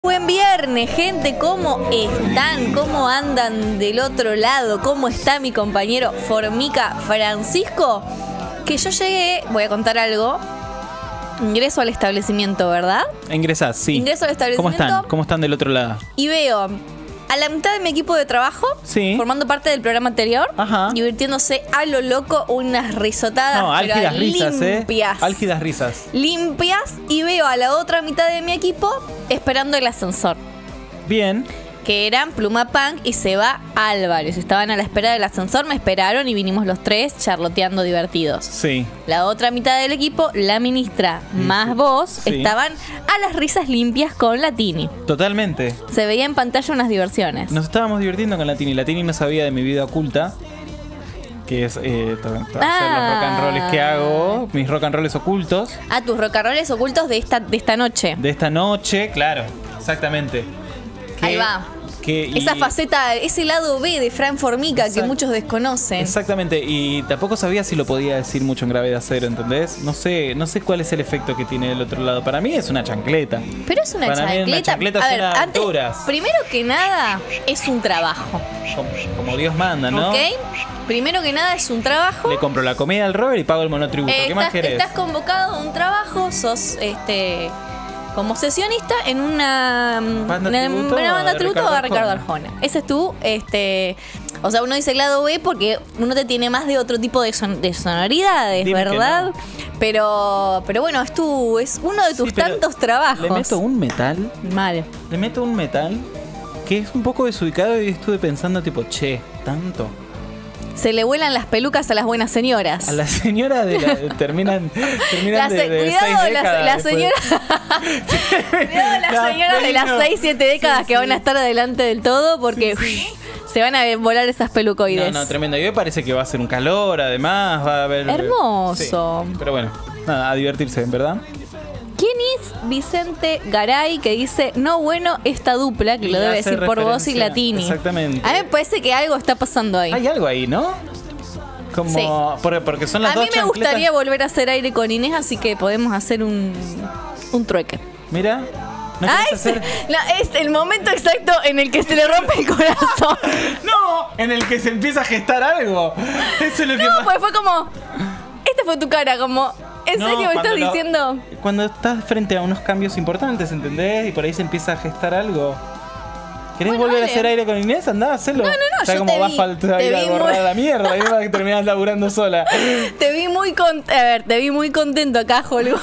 Buen viernes, gente, ¿cómo están? ¿Cómo andan del otro lado? ¿Cómo está mi compañero Formica Francisco? Que yo llegué, voy a contar algo. Ingreso al establecimiento, ¿verdad? Ingresás, sí. Ingreso al establecimiento. ¿Cómo están? ¿Cómo están del otro lado? Y veo a la mitad de mi equipo de trabajo, sí, formando parte del programa anterior, ajá, divirtiéndose a lo loco, unas risotadas, no, álgidas risas, limpias. Álgidas risas. Limpias, y veo a la otra mitad de mi equipo esperando el ascensor. Bien. Que eran Pluma Punk y Seba Álvarez. Estaban a la espera del ascensor, me esperaron y vinimos los tres charloteando divertidos. Sí. La otra mitad del equipo, la ministra más vos, sí, estaban a las risas limpias con la Tini. Totalmente. Se veía en pantalla unas diversiones. Nos estábamos divirtiendo con la Tini. La Tini no sabía de mi vida oculta, que es hacer los rock and rolls que hago, mis rock and rolls ocultos. Ah, tus rock and rolls ocultos de esta noche. De esta noche, claro, exactamente. Ahí va. Esa faceta, ese lado B de Fran Formica que muchos desconocen. Exactamente, y tampoco sabía si lo podía decir mucho en gravedad cero, ¿entendés? No sé cuál es el efecto que tiene del otro lado. Para mí es una chancleta. Pero es una Para chancleta. mí una chancleta a ver, suena a alturas. Primero que nada, es un trabajo. Como Dios manda, ¿no? ¿Ok? Primero que nada es un trabajo. Le compro la comida al Robert y pago el monotributo. ¿Qué más querés? Estás convocado a un trabajo, sos como sesionista en una banda tributo a Ricardo Arjona. Ese es tú, o sea, uno dice el lado B porque uno te tiene más de otro tipo de sonoridades, dime, ¿verdad? No. Pero bueno, es uno de tus tantos trabajos. Le meto un metal. Mal. Le meto un metal que es un poco desubicado y estuve pensando tipo, tanto. Se le vuelan las pelucas a las buenas señoras. A las señoras terminan cuidado, de 6 décadas. Las señoras de las 6-7 décadas que van a estar adelante del todo porque se van a volar esas pelucoides. No, tremendo. Y hoy parece que va a ser un calor, además va a haber... Hermoso. Sí, pero bueno, nada, a divertirse, ¿verdad? ¿Quién es Vicente Garay que dice, no bueno esta dupla, que lo debe decir por vos y la Tini? Exactamente. A mí me parece que algo está pasando ahí. Hay algo ahí, ¿no? Como, sí. Porque son las dos chancletas. A mí me gustaría volver a hacer aire con Inés, así que podemos hacer un trueque. Mira. Es el momento exacto en el que se le rompe el corazón. No, en el que se empieza a gestar algo. Eso es lo que más... pues fue como... Esta fue tu cara, como... ¿En serio me estás diciendo? Cuando estás frente a unos cambios importantes, ¿entendés? Y por ahí se empieza a gestar algo. ¿Querés volver a hacer aire con Inés? Andá, hacelo. No, o sea, como va a faltar ir a borrar a la mierda y vas a terminar laburando sola. Te vi muy contento acá, Jolo.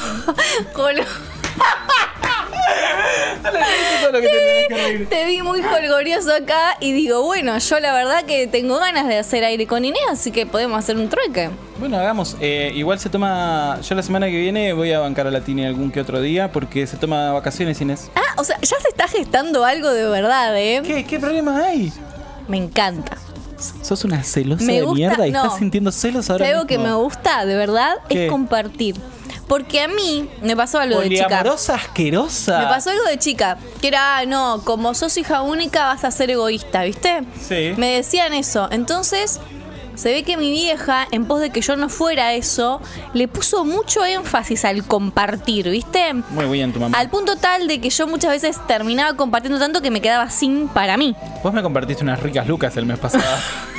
Te vi muy jolgorioso acá y digo, bueno, yo la verdad que tengo ganas de hacer aire con Inés, así que podemos hacer un trueque. Bueno, hagamos. Igual se toma... Yo la semana que viene voy a bancar a la Tini algún que otro día porque se toma vacaciones, Inés. Ah, o sea, ya se está gestando algo de verdad, ¿eh? ¿Qué problemas hay? Me encanta. Sos una celosa de mierda y estás sintiendo celos ahora mismo. Algo que me gusta, de verdad, es compartir. Porque a mí me pasó algo de chica. Poliamorosa asquerosa. Me pasó algo de chica. Que era, como sos hija única vas a ser egoísta, ¿viste? Sí. Me decían eso. Entonces, se ve que mi vieja, en pos de que yo no fuera eso, le puso mucho énfasis al compartir, ¿viste? Muy bien tu mamá. Al punto tal de que yo muchas veces terminaba compartiendo tanto que me quedaba sin para mí. Vos me compartiste unas ricas lucas el mes pasado.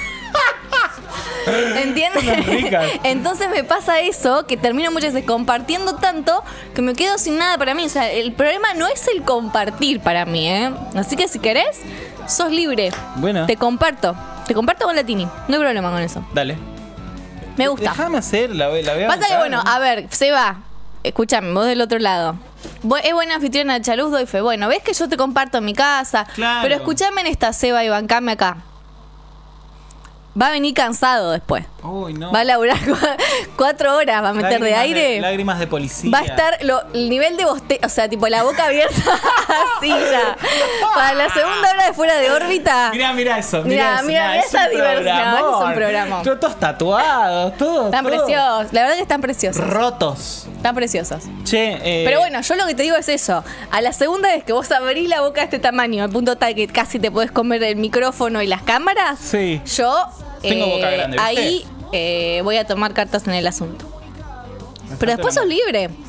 ¿Entiendes? Entonces me pasa eso, que termino muchas veces compartiendo tanto que me quedo sin nada para mí. O sea, el problema no es el compartir para mí, ¿eh? Así que si querés, sos libre. Bueno. Te comparto con la Tini. No hay problema con eso. Dale. Me gusta. Déjame hacer, la voy a Pasa que bueno, a ver, Seba, escúchame, vos del otro lado. Es buena anfitriona de Charuz, doy fe. Bueno, ves que yo te comparto en mi casa. Claro. Pero escúchame en esta, Seba, y bancame acá. Va a venir cansado después. Uy, no. Va a laburar 4 horas, va a meter de aire. Lágrimas de policía. Va a estar el nivel de bostezo, o sea, tipo la boca abierta así ya. Para la segunda hora de fuera de órbita. Mira eso. Mira esa diversión. Es un programa. Todos tatuados, todos. Están preciosos. La verdad que están preciosos. Rotos. Están preciosos. Che, pero bueno, yo lo que te digo es eso. A la segunda vez que vos abrís la boca de este tamaño, al punto tal que casi te podés comer el micrófono y las cámaras, sí. Yo tengo boca grande, ¿viste? ahí voy a tomar cartas en el asunto. Pero después sos libre.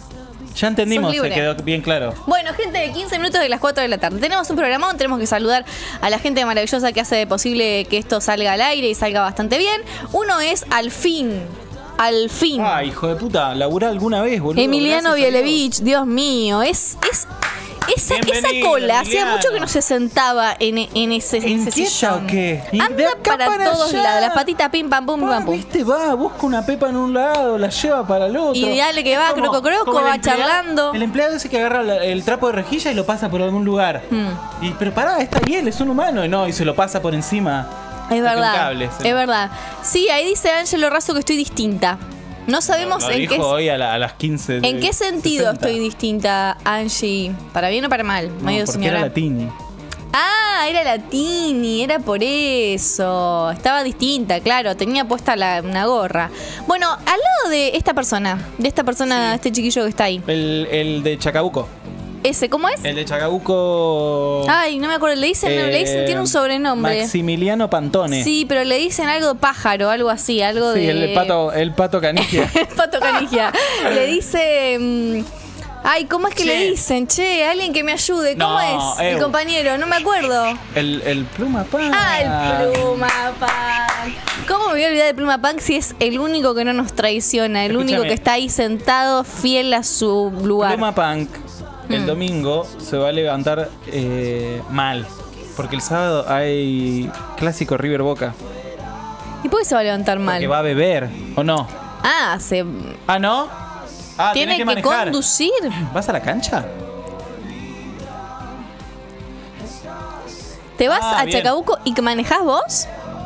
Ya entendimos, Sos se libre. quedó bien claro. Bueno, gente, de 15 minutos de las 4 de la tarde. Tenemos un programón, tenemos que saludar a la gente maravillosa que hace posible que esto salga al aire y salga bastante bien. Uno es Al Fin. Ah, hijo de puta, laburá alguna vez, boludo. Emiliano Gracias a Dios. Bielevich, Dios mío, esa Bienvenido, cola, hacía Emiliano. mucho que no se sentaba en ese ¿Inquieta sillón. o qué? Y de Anda acá para todos allá. lados, las patitas pim pam pum pam pum. Viste, va, busca una pepa en un lado, la lleva para el otro. Y dale que va, Es como- croco, como el va empleado- charlando. El empleado ese que agarra el trapo de rejilla y lo pasa por algún lugar. Pero pará, está bien, es un humano. Y se lo pasa por encima. Es verdad, Impecables. es verdad. Sí, ahí dice Ángelo Razo que estoy distinta. No sabemos Lo en dijo qué hoy a las 15. ¿En qué sentido 60. estoy distinta, Angie? ¿Para bien o para mal? No, Medio porque señora. era latini. Ah, era latini, era por eso. Estaba distinta, claro, tenía puesta una gorra. Bueno, al lado de esta persona, este chiquillo que está ahí. El de Chacabuco. Ese, ¿cómo es? El de Chacabuco. Ay, no me acuerdo, le dicen, tiene un sobrenombre. Maximiliano Pantone. Sí, pero le dicen algo de pájaro, algo así, algo Sí, de... el pato Canigia. El pato Canigia. Le dice... ay, ¿cómo es que Che. le dicen? Che, alguien que me ayude. ¿Cómo No, es? El compañero, no me acuerdo. el Pluma Pan. Ah, el Pluma Punk. ¿Cómo me voy a olvidar de Pluma Punk si es el único que no nos traiciona? El único Escúchame. que está ahí sentado, fiel a su lugar. Pluma Punk el domingo se va a levantar mal. Porque el sábado hay clásico River Boca. ¿Y por qué se va a levantar mal? Que va a beber, ¿o no? Ah, ¿Ah, no? Ah, tiene tenés que manejar. conducir. ¿Vas a la cancha? ¿Te vas a bien. Chacabuco y que manejás vos?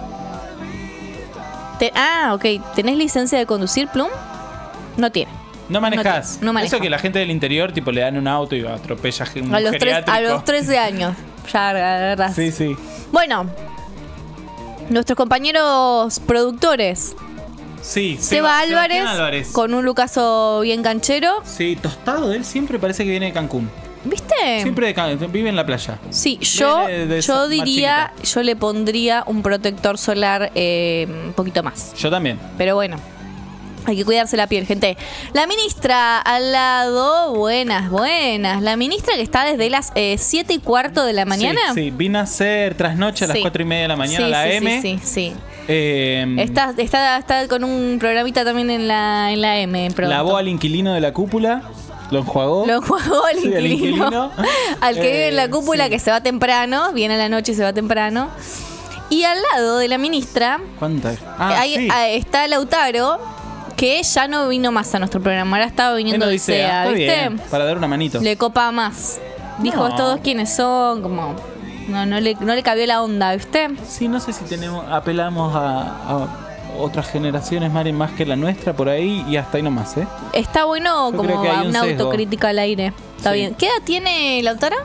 Ok. ¿Tenés licencia de conducir, Plum? No tiene. No manejás. No manejo. Eso que la gente del interior tipo le dan un auto y atropella un A los, geriátrico. a los 13 años. Ya agarrás. Sí, sí. Bueno, nuestros compañeros productores. Sí, Seba Sebastián Álvarez, con un Lucaso bien canchero. Sí, tostado, él siempre parece que viene de Cancún. ¿Viste? Siempre de Cancún, vive en la playa. Sí, yo más diría, chiquita. yo le pondría un protector solar un poquito más. Yo también. Pero bueno, hay que cuidarse la piel, gente. La ministra al lado, buenas. La ministra que está desde las 7:15 de la mañana. Sí, vine a hacer trasnoche a las Sí. 4:30 de la mañana, Sí, la sí, M. sí. Está Está con un programita también en la M. pronto. lavó al inquilino de la cúpula, lo enjuagó. Lo jugó al Sí, al inquilino. inquilino. Al que vive en la cúpula, sí. que se va temprano. Viene a la noche y se va temprano. Y al lado de la ministra ¿Cuántas? ahí está Lautaro, que ya no vino más a nuestro programa. Ahora estaba viniendo de SEA, Está ¿viste? bien, para dar una manito. Le copa más. Dijo No. estos dos quiénes son, como... No le cabió la onda, ¿viste? Sí, no sé si apelamos a otras generaciones más que la nuestra por ahí y hasta ahí nomás, ¿eh? Está bueno Yo como creo que hay un una sesgo. autocrítica al aire. Está Sí. bien. ¿Qué edad tiene Lautaro?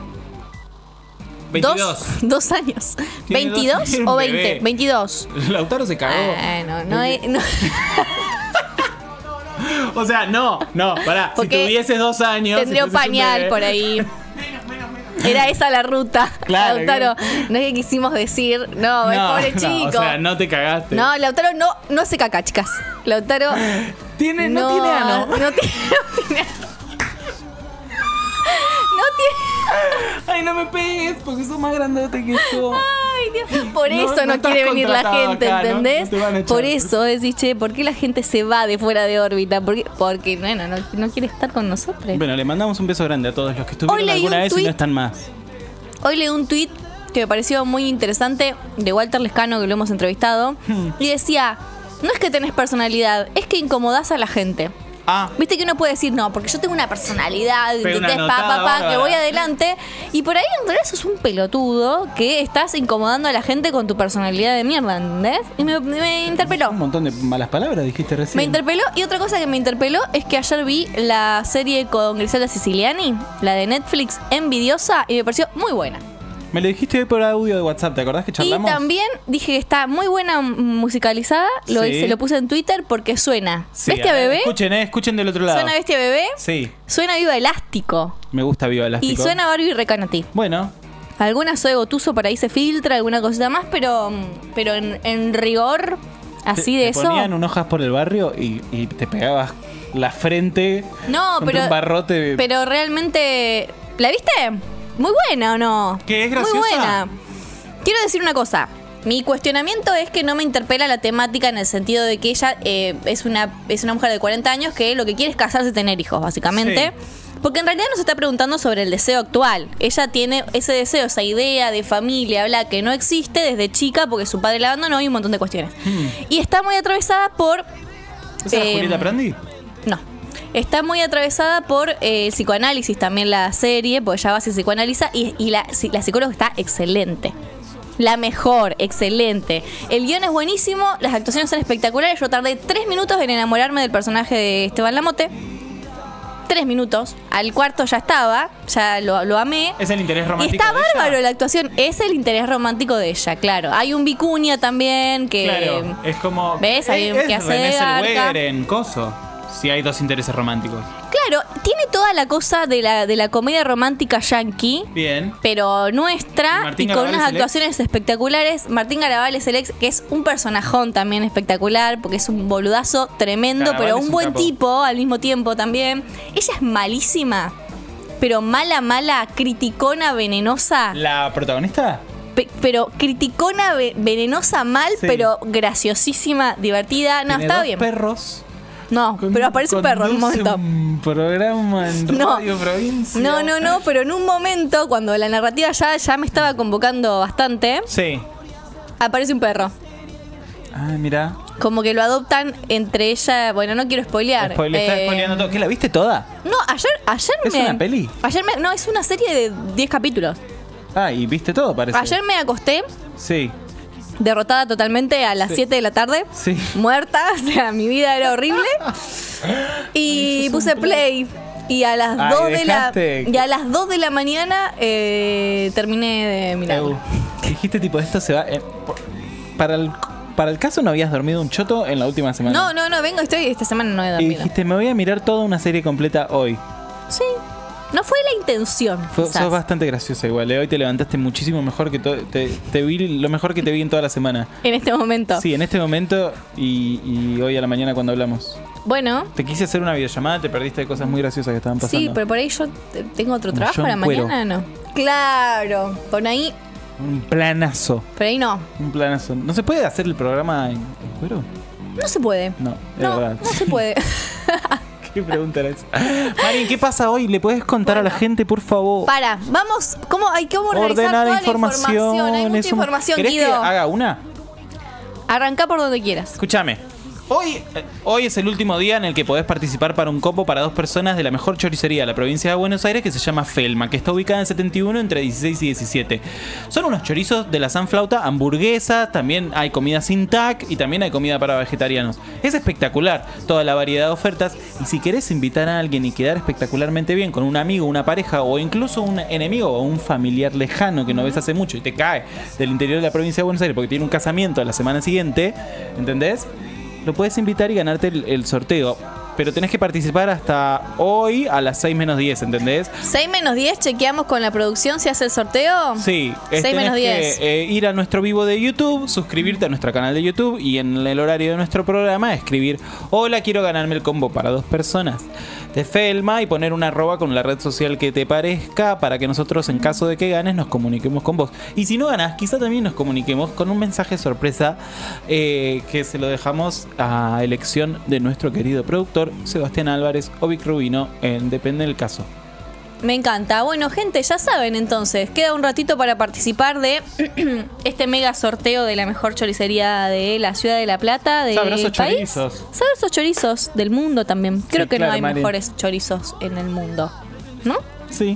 22. 2 años. Tiene ¿22 dos- tiene un o 20? bebé. 22. Lautaro se cagó. No. O sea, no, pará. Si Porque tuvieses 2 años. tendría un si fueses pañal bebé. por ahí. Era esa la ruta. Claro, Lautaro, no es que quisimos decir, no, el pobre chico. O sea, no te cagaste. No, Lautaro no hace caca, chicas. Lautaro no tiene ano. No tiene. No tiene. Ay, no me pegues porque sos más grandote que yo. Ay, Dios. Por No, eso no no quiere estás venir la contratado gente, acá, ¿no? ¿entendés? No te van a echar. Por eso decís, che, ¿por qué la gente se va de fuera de órbita? Porque bueno, no quiere estar con nosotros. Bueno, le mandamos un beso grande a todos los que Hoy estuvieron leí alguna un vez y tuit. no están más. Hoy leí un tuit que me pareció muy interesante de Walter Lescano, que lo hemos entrevistado, y decía, no es que tenés personalidad, es que incomodás a la gente. Ah, Viste que uno puede decir, no, porque yo tengo una personalidad, Pega una ¿entendés? notada que bárbara. voy adelante. Y por ahí en realidad sos un pelotudo que estás incomodando a la gente con tu personalidad de mierda, ¿entendés? Y me interpeló. un montón de malas palabras dijiste recién. Me interpeló, y otra cosa que me interpeló es que ayer vi la serie con Griselda Siciliani, la de Netflix, Envidiosa, y me pareció muy buena. Me lo dijiste hoy por audio de WhatsApp, ¿te acordás que charlamos? Y también dije que está muy buena musicalizada, Sí. lo puse en Twitter porque suena Sí, Bestia a ver, Bebé, escuchen del otro lado. suena Bestia Bebé, Sí, suena Viva Elástico me gusta Viva Elástico. y suena Barbie Recanati. Bueno, Alguna Zoe Gotuso por ahí se filtra, alguna cosita más, pero en rigor así de eso. Te ponían un hojas por el barrio y te pegabas la frente. No, contra un barrote. Pero realmente, ¿la viste? Muy buena, ¿o no? ¿Qué es graciosa? Muy buena. Quiero decir una cosa. Mi cuestionamiento es que no me interpela la temática en el sentido de que ella es una mujer de 40 años que lo que quiere es casarse y tener hijos, básicamente. Sí. Porque en realidad nos está preguntando sobre el deseo actual. Ella tiene ese deseo, esa idea de familia, bla, que no existe desde chica porque su padre la abandonó y un montón de cuestiones. Y está muy atravesada por... ¿Esa es Julieta Prandi? No. Está muy atravesada por el psicoanálisis también la serie, porque ella va a se psicoanaliza y la psicóloga está excelente. La mejor, excelente. El guión es buenísimo, las actuaciones son espectaculares. Yo tardé 3 minutos en enamorarme del personaje de Esteban Lamote. 3 minutos. Al cuarto ya estaba, ya lo amé. Es el interés romántico. Y está bárbaro la actuación. Es el interés romántico de ella, claro. Hay un Vicuña también que... Claro, es como... ¿Ves? Hay un que hace René Zellweger en Coso. Si hay dos intereses románticos. Claro, tiene toda la cosa de la comedia romántica yankee. Bien. Pero nuestra y con unas actuaciones espectaculares. Martín Garabal es el ex, que es un personajón también espectacular, porque es un boludazo tremendo, Garabal pero un buen tipo al mismo tiempo también. Ella es malísima, pero mala, criticona, venenosa. ¿La protagonista? Pero criticona, venenosa, mal, sí. Pero graciosísima, divertida. No, está bien. Perros. No, pero aparece un perro en un momento. Un programa en Radio Provincia. No, pero en un momento, cuando la narrativa ya me estaba convocando bastante, sí, aparece un perro. Ah, mira. Como que lo adoptan entre ella. Bueno, no quiero spoilear. Estás spoileando todo. ¿Qué, la viste toda? No, ayer ¿Es una peli? No, es una serie de 10 capítulos. Ah, y viste todo, parece. Ayer me acosté. Sí. Derrotada totalmente a las 7 de la tarde. Sí. Muerta, o sea, mi vida era horrible. Y puse play. Y a las 2 de la mañana terminé de mirar. Dijiste tipo, esto se va... Para el caso, ¿no habías dormido un choto en la última semana? No, esta semana no he dormido. Y dijiste, me voy a mirar toda una serie completa hoy. Sí. No fue la intención. Sos bastante graciosa igual. Hoy te levantaste muchísimo mejor que te vi lo mejor que te vi en toda la semana. En este momento. Sí, en este momento y hoy a la mañana cuando hablamos. Bueno. Te quise hacer una videollamada, te perdiste de cosas muy graciosas que estaban pasando. Sí, pero por ahí yo tengo otro trabajo a la mañana, ¿no? Claro, por ahí. Un planazo. Por ahí no. Un planazo. ¿No se puede hacer el programa en cuero? No se puede. No, es verdad. No se puede. ¿Qué pregunta era esa? Marín, ¿qué pasa hoy? ¿Le puedes contar a la gente, por favor? Vamos. Hay que organizar ordenar toda información. La información. Hay mucha información, ¿Querés Guido? que haga una? Arrancá por donde quieras. Escúchame. Hoy es el último día en el que podés participar para un combo para 2 personas de la mejor choricería de la provincia de Buenos Aires, que se llama Felma, que está ubicada en 71 entre 16 y 17. Son unos chorizos de la Sanflauta, hamburguesa, también hay comida sin tac y también hay comida para vegetarianos. Es espectacular toda la variedad de ofertas, y si querés invitar a alguien y quedar espectacularmente bien con un amigo, una pareja o incluso un enemigo o un familiar lejano que no ves hace mucho y te cae del interior de la provincia de Buenos Aires porque tiene un casamiento a la semana siguiente, ¿entendés? Lo puedes invitar y ganarte el sorteo. Pero tenés que participar hasta hoy a las 6 menos 10, ¿entendés? 6 menos 10, chequeamos con la producción si hace el sorteo. Sí, 6 menos 10. Que, ir a nuestro vivo de YouTube, suscribirte a nuestro canal de YouTube y en el horario de nuestro programa escribir: hola, quiero ganarme el combo para 2 personas de Felma, y poner una arroba con la red social que te parezca para que nosotros, en caso de que ganes, nos comuniquemos con vos. Y si no ganas, quizá también nos comuniquemos con un mensaje sorpresa que se lo dejamos a elección de nuestro querido productor Sebastián Álvarez o Vic Rubino, depende del caso. Me encanta. Bueno, gente, ya saben entonces, queda un ratito para participar de este mega sorteo de la mejor choricería de la ciudad de La Plata, del Sabrosos país. Chorizos. Sabrosos chorizos del mundo también. Creo que claro, no hay Mari. mejores chorizos en el mundo, ¿no? Sí.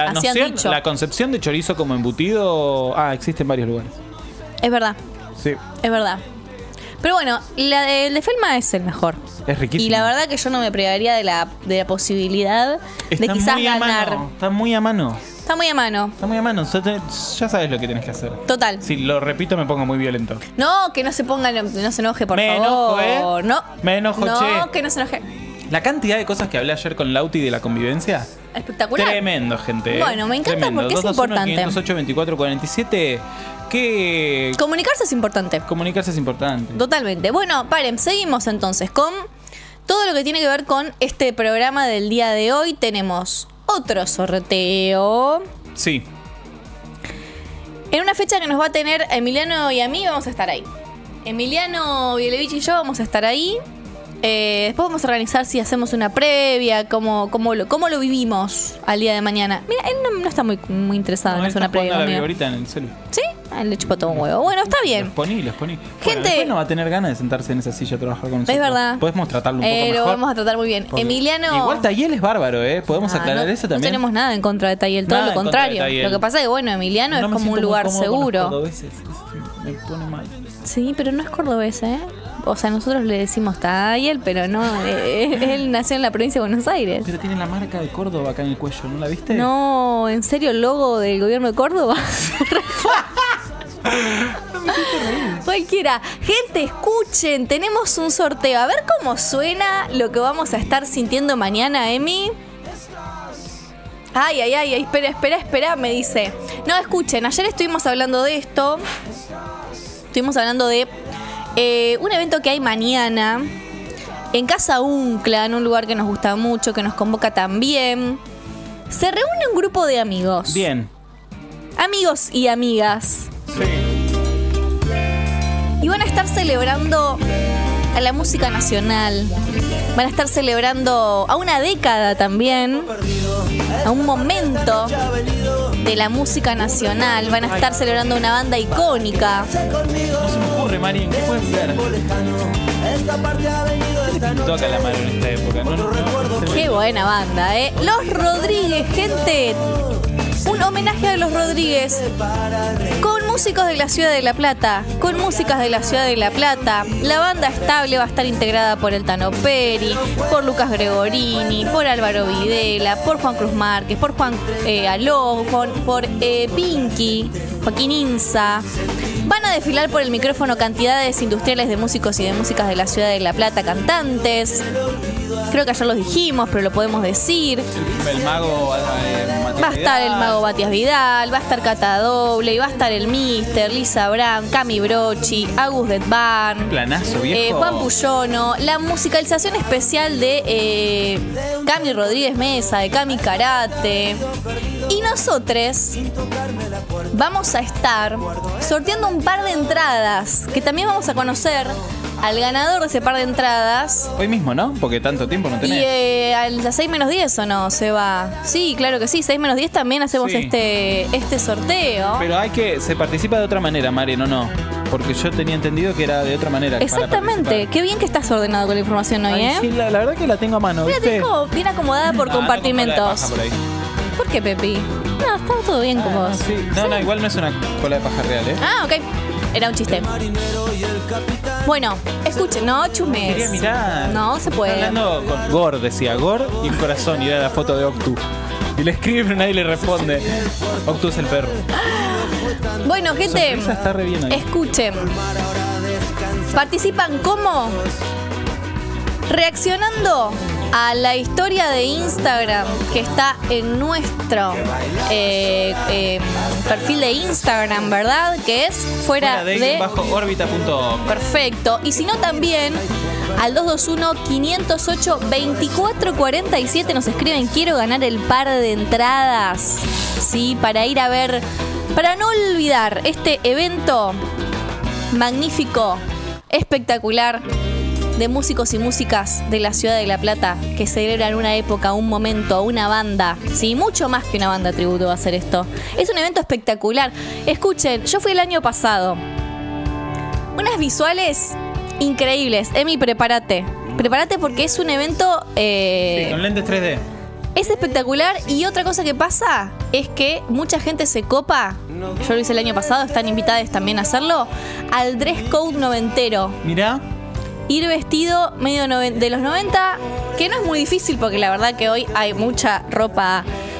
La concepción de chorizo como embutido existe en varios lugares. Es verdad. Sí. Es verdad. Pero bueno, el de Felma es el mejor. Es riquísimo. Y la verdad que yo no me privaría de la posibilidad de quizás ganar. Está muy a mano. Está muy a mano. Está muy a mano. Ya sabes lo que tenés que hacer. Total. Si lo repito, me pongo muy violento. No, que no se ponga, no se enoje, por me favor. Enojo, No. Me enojo, che. No, que no se enoje. La cantidad de cosas que hablé ayer con Lauti de la convivencia. Espectacular. Tremendo, gente. Bueno, me encanta porque es importante. 508-2447. ¿Qué? Comunicarse es importante. Comunicarse es importante. Totalmente. Bueno, paren, seguimos entonces con todo lo que tiene que ver con este programa del día de hoy. Tenemos otro sorteo. Sí. En una fecha que nos va a tener Emiliano y a mí, vamos a estar ahí. Emiliano Bielevich y yo vamos a estar ahí. Después vamos a organizar si hacemos una previa, cómo lo vivimos al día de mañana. Mira, él no está muy interesado en hacer una previa. Ahorita en el celu. ¿Sí? A él le chupó todo un huevo. Bueno, está bien. Los poní. Gente, bueno, después no va a tener ganas de sentarse en esa silla a trabajar con nosotros. Es verdad. Podemos tratarlo un poco mejor. Lo vamos a tratar muy bien. Porque Emiliano. Igual Tayel es bárbaro, ¿eh? Podemos aclarar eso también. No tenemos nada en contra de Tayel, todo lo contrario. Lo que pasa es que, bueno, Emiliano es como un lugar seguro. Me pone mal. Sí, pero no es cordobés, ¿eh? O sea, nosotros le decimos Tayel, pero no, él nació en la provincia de Buenos Aires. Pero tiene la marca de Córdoba acá en el cuello, ¿no la viste? No, ¿en serio el logo del gobierno de Córdoba? Cualquiera. Gente, escuchen, tenemos un sorteo. A ver cómo suena lo que vamos a estar sintiendo mañana, Emi. Ay, espera, me dice. No, escuchen, ayer estuvimos hablando de esto. Estuvimos hablando de un evento que hay mañana en Casa Uncla, en un lugar que nos gusta mucho, que nos convoca también. Se reúne un grupo de amigos. Bien. Amigos y amigas. Sí. Y van a estar celebrando a la música nacional. Van a estar celebrando a una década también, a un momento de la música nacional. Van a estar celebrando una banda icónica. No se me ocurre, Marín, ¿qué puede ser? ¿Qué te pintó acá la mano en esta época? No. Qué buena banda, ¿eh? Los Rodríguez, gente. Un homenaje a los Rodríguez con músicos de la ciudad de La Plata, con músicas de la ciudad de La Plata. La banda estable va a estar integrada por el Tano Peri, por Lucas Gregorini, por Álvaro Videla, por Juan Cruz Márquez, por Juan Aló, por Pinky, Joaquín Inza. Van a desfilar por el micrófono cantidades industriales de músicos y de músicas de la ciudad de La Plata, cantantes. Creo que ayer los dijimos, pero lo podemos decir. El mago va a estar el mago Matías Vidal, va a estar Cata Doble, y va a estar el Mister, Lisa Brown, Cami Brochi, Agus Detbarn, planazo, viejo. Juan Puyono, la musicalización especial de Cami Rodríguez Mesa, de Cami Karate. Y nosotros vamos a estar sorteando un par de entradas, que también vamos a conocer al ganador de ese par de entradas. Hoy mismo, ¿no? Porque tanto tiempo no tenés. Y a 6 menos 10 o no se va. Sí, claro que sí, 6 menos 10 también hacemos este sorteo. Pero se participa de otra manera, Mari, no. Porque yo tenía entendido que era de otra manera. Exactamente, qué bien que estás ordenado con la información hoy, ¿eh? Sí, la verdad que la tengo a mano. Mira, te dejo bien acomodada por compartimentos. ¿Por qué, Pepi? No, está todo bien con vos. Sí. No, igual no es una cola de paja real, ¿eh? Ah, ok. Era un chiste. Bueno, escuchen, no chumes. Quería mirar. No se puede. Hablando con Gor, decía Gor y un corazón, y era la foto de Octu. Y le escribe, pero nadie le responde. Octu es el perro. Bueno, gente, está re bien ahí. Escuchen. Participan como reaccionando a la historia de Instagram que está en nuestro perfil de Instagram, ¿verdad? Que es fuera de órbita.org. Perfecto. Y si no, también al 221-508-2447 nos escriben: quiero ganar el par de entradas, ¿sí? Para ir a ver, para no olvidar este evento magnífico, espectacular, de músicos y músicas de la ciudad de La Plata que celebran una época, un momento, una banda. Sí, mucho más que una banda tributo va a ser esto. Es un evento espectacular. Escuchen, yo fui el año pasado. Unas visuales increíbles. Emi, prepárate. Prepárate porque es un evento... sí, con lentes 3D. Es espectacular. Y otra cosa que pasa es que mucha gente se copa. Yo lo hice el año pasado, están invitadas también a hacerlo. Al dress code noventero. Mirá. Ir vestido medio de los 90, que no es muy difícil porque la verdad que hoy hay mucha ropa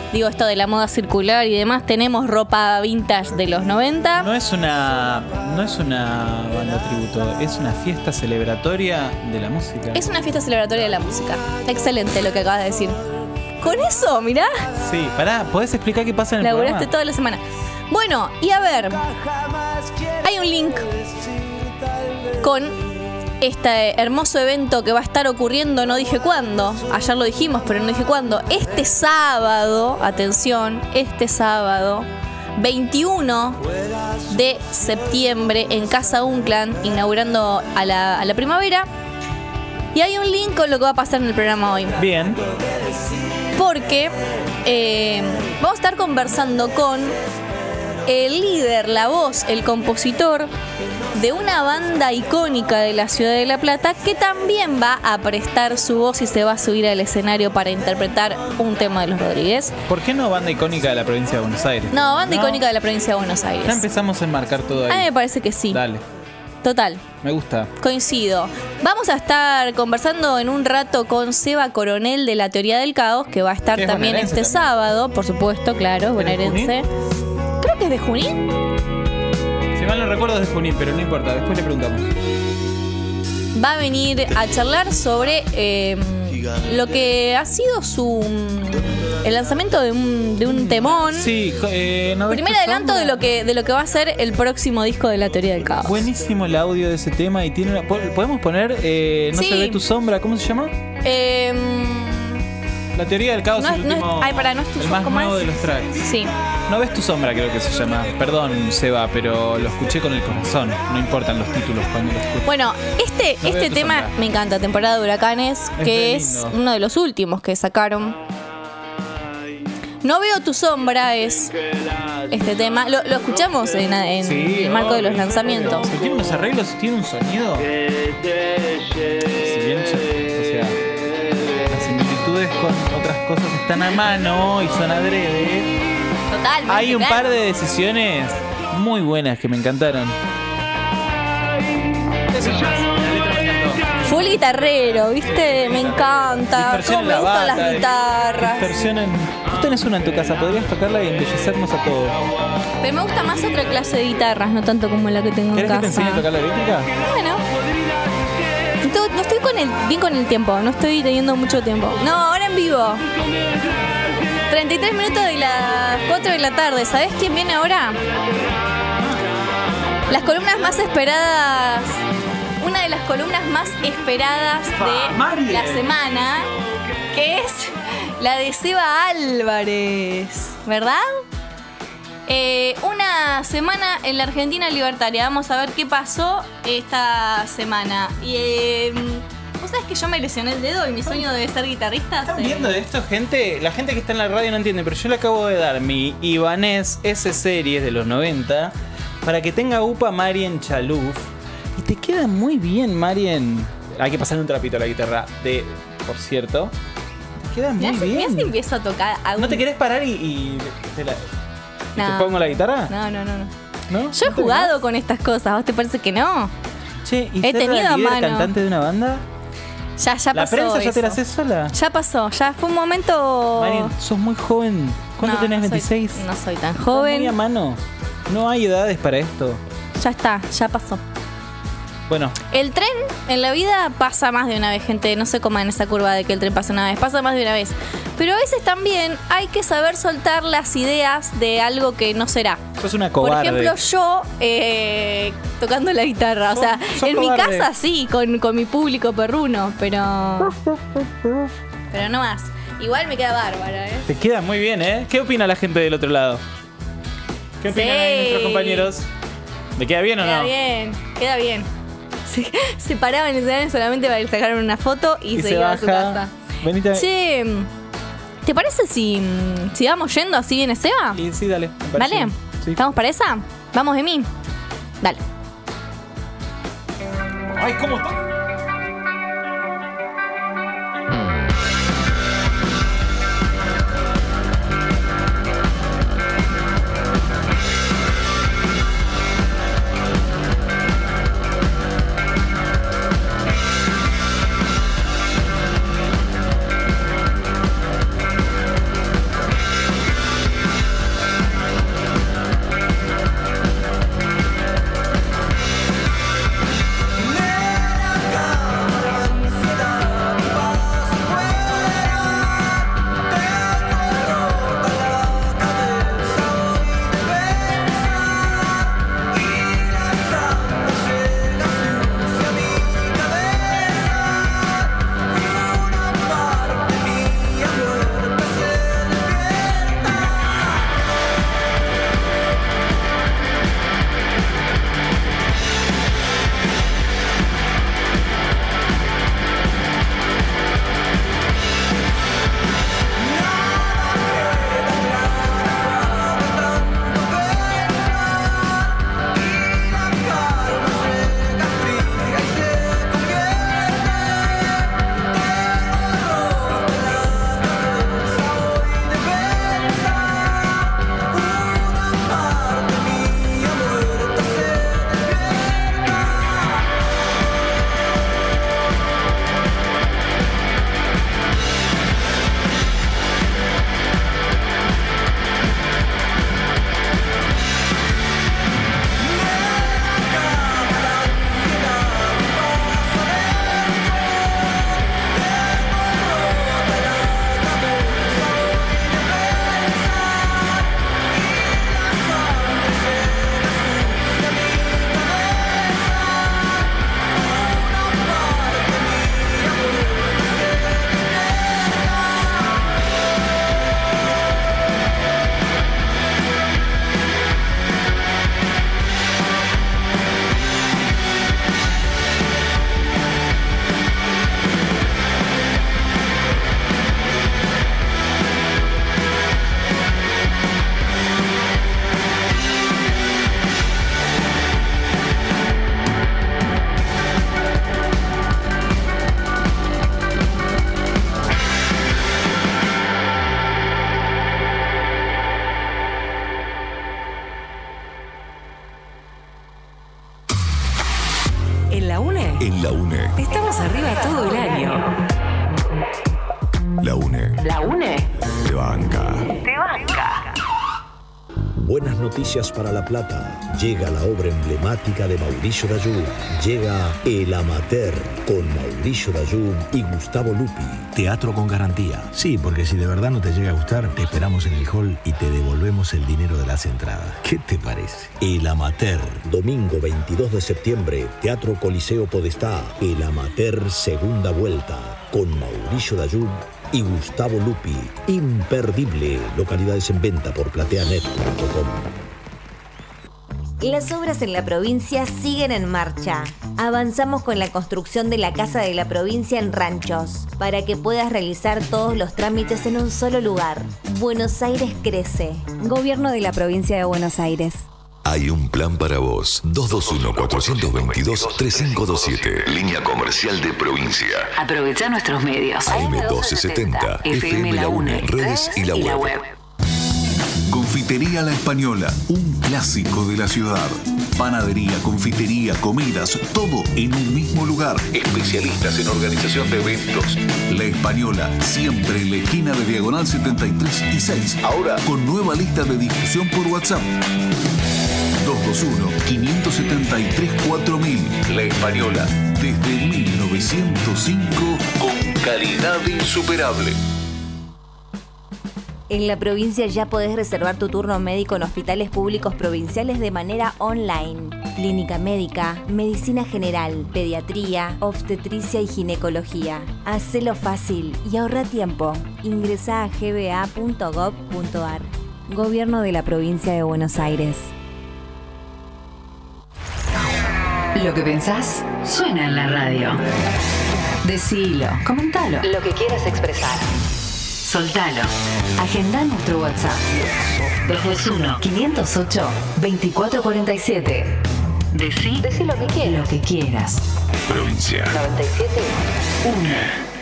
digo esto de la moda circular y demás, tenemos ropa vintage de los 90. No es una banda tributo, es una fiesta celebratoria de la música. Es una fiesta celebratoria de la música. Excelente lo que acabas de decir. Con eso, mirá. Sí, pará, ¿podés explicar qué pasa en el laburaste programa? toda la semana. Bueno, y a ver, hay un link con este hermoso evento que va a estar ocurriendo, no dije cuándo, ayer lo dijimos, pero no dije cuándo. Este sábado, atención, este sábado, 21 de septiembre en Casa Unclan, inaugurando a la primavera. Y hay un link con lo que va a pasar en el programa hoy. Bien. Porque vamos a estar conversando con el líder, la voz, el compositor de una banda icónica de la ciudad de La Plata que también va a prestar su voz y se va a subir al escenario para interpretar un tema de Los Rodríguez. ¿Por qué no banda icónica de la provincia de Buenos Aires? No, banda icónica de la provincia de Buenos Aires. Ya empezamos a enmarcar todo ahí. A mí me parece que sí. Dale, Total. me gusta. Coincido. Vamos a estar conversando en un rato con Seba Coronel de la Teoría del Caos, que va a estar Que es también bonaerense este también. sábado, por supuesto, claro, ¿Es de bonaerense. Creo que es de Junín. Si mal no recuerdo es de Junín, pero no importa, después le preguntamos. Va a venir a charlar sobre lo que ha sido el lanzamiento de un temón. Sí, ¿no ves Primer tu adelanto sombra? de lo que va a ser el próximo disco de la Teoría del Caos. Buenísimo el audio de ese tema y tiene una... ¿Podemos poner No Sí. se ve tu sombra? ¿Cómo se llama? La Teoría del Caos, No, el no es- último... ay, pará, no es tu el más ¿cómo nuevo es? de los tracks. Sí. No ves tu sombra, creo que se llama. Perdón, Seba, pero lo escuché con el corazón. No importan los títulos cuando lo escucho. Bueno, este No veo tu tema sombra. me encanta, Temporada de Huracanes, Es que re es lindo. uno de los últimos que sacaron. No veo tu sombra es este tema. Lo escuchamos en Sí, el marco de los obvio, lanzamientos. obvio. Tiene unos arreglos, tiene un sonido. Si bien, o sea, las similitudes con otras cosas están a mano y son adrede. Totalmente. Hay un claro. par de decisiones muy buenas que me encantaron. Eso nomás, la letra me encantó. Full guitarrero, ¿viste? Me encanta. Distorsión Cómo en me la gustan bata, las guitarras. distorsión en... Vos tenés una en tu casa, podrías tocarla y embellecernos a todos. Pero me gusta más otra clase de guitarras, no tanto como la que tengo en ¿Querés que casa. te enseñe a tocar la eléctrica? Bueno. No estoy bien con el tiempo, no estoy teniendo mucho tiempo. No, ahora en vivo. 33 minutos de las 4 de la tarde. ¿Sabés quién viene ahora? Las columnas más esperadas. Una de las columnas más esperadas de la semana, que es la de Seba Álvarez, ¿verdad? Una semana en la Argentina libertaria. Vamos a ver qué pasó esta semana. Y vos sabés que yo me lesioné el dedo y mi sueño debe ser guitarrista. ¿Están viendo esto, gente? La gente que está en la radio no entiende, pero yo le acabo de dar mi Ibanez S Series de los 90 para que tenga UPA Marien Chaluf. Y te queda muy bien, Marien. Hay que pasarle un trapito a la guitarra, por cierto. Te queda muy Mirá bien. si empiezo a tocar. ¿No te querés parar y te No. pongo la guitarra? No. ¿No? Yo he ¿No te jugado con estas cosas, ¿vos te parece que no? Che, ¿y He ser tenido a líder mano. cantante de una banda? Ya ¿La pasó prensa ya te la eso. haces sola? Ya pasó, ya fue un momento. Marien, sos muy joven. ¿Cuánto No, tenés? no soy- ¿26? No soy tan Estás joven. muy a mano. No hay edades para esto. Ya está, ya pasó. Bueno, El tren en la vida pasa más de una vez, gente. No se coman esa curva de que el tren pasa una vez, pasa más de una vez. Pero a veces también hay que saber soltar las ideas de algo que no será. sos una Por cobarde. ejemplo, yo tocando la guitarra. O sea, Sos en mi cobarde. casa sí, con mi público perruno, pero no más. Igual me queda bárbara, ¿eh? Te queda muy bien, ¿eh? ¿Qué opina la gente del otro lado? ¿Qué opinan ahí nuestros compañeros? ¿Me queda bien o Queda no? bien, queda bien. Se paraban en el escenario solamente para sacar una foto y se iba a su casa. Venite. Che, ¿te parece si vamos yendo así viene Seba? Y sí, dale. me parece ¿Vale? bien. Sí. ¿Estamos para esa? Vamos, Emi. Dale. Ay, ¿cómo está? ¿En la UNE? En la UNE. Estamos arriba todo el año. La UNE. ¿La UNE? Te banca. Te banca. Buenas noticias para La Plata. Llega la obra emblemática de Mauricio Dayú. Llega El Amateur con Mauricio Dayú y Gustavo Lupi. Teatro con garantía. Sí, porque si de verdad no te llega a gustar, te esperamos en el hall y te devolvemos el dinero de las entradas. ¿Qué te parece? El Amateur. Domingo 22 de septiembre. Teatro Coliseo Podestá. El Amateur segunda vuelta. Con Mauricio Dayú y Gustavo Lupi. Imperdible. Localidades en venta por plateanet.com. Las obras en la provincia siguen en marcha. Avanzamos con la construcción de la Casa de la Provincia en Ranchos, para que puedas realizar todos los trámites en un solo lugar. Buenos Aires crece. Gobierno de la Provincia de Buenos Aires. Hay un plan para vos. 221-422-3527. Línea comercial de provincia. Aprovecha nuestros medios. AM1270, FM La UNE, redes y la web. Confitería La Española, un clásico de la ciudad. Panadería, confitería, comidas, todo en un mismo lugar. Especialistas en organización de eventos. La Española, siempre en la esquina de Diagonal 73 y 6. Ahora con nueva lista de difusión por WhatsApp. 221-573-4000. La Española, desde 1905, con calidad insuperable. En la provincia ya podés reservar tu turno médico en hospitales públicos provinciales de manera online. Clínica médica, medicina general, pediatría, obstetricia y ginecología. Hacelo fácil y ahorra tiempo. Ingresá a gba.gov.ar. Gobierno de la Provincia de Buenos Aires. Lo que pensás suena en la radio. Decilo, comentalo. Lo que quieras expresar. Soltalo. Agendá nuestro WhatsApp. 221-508-2447. Decí lo que quieras. Lo que quieras. Provincia 97.1.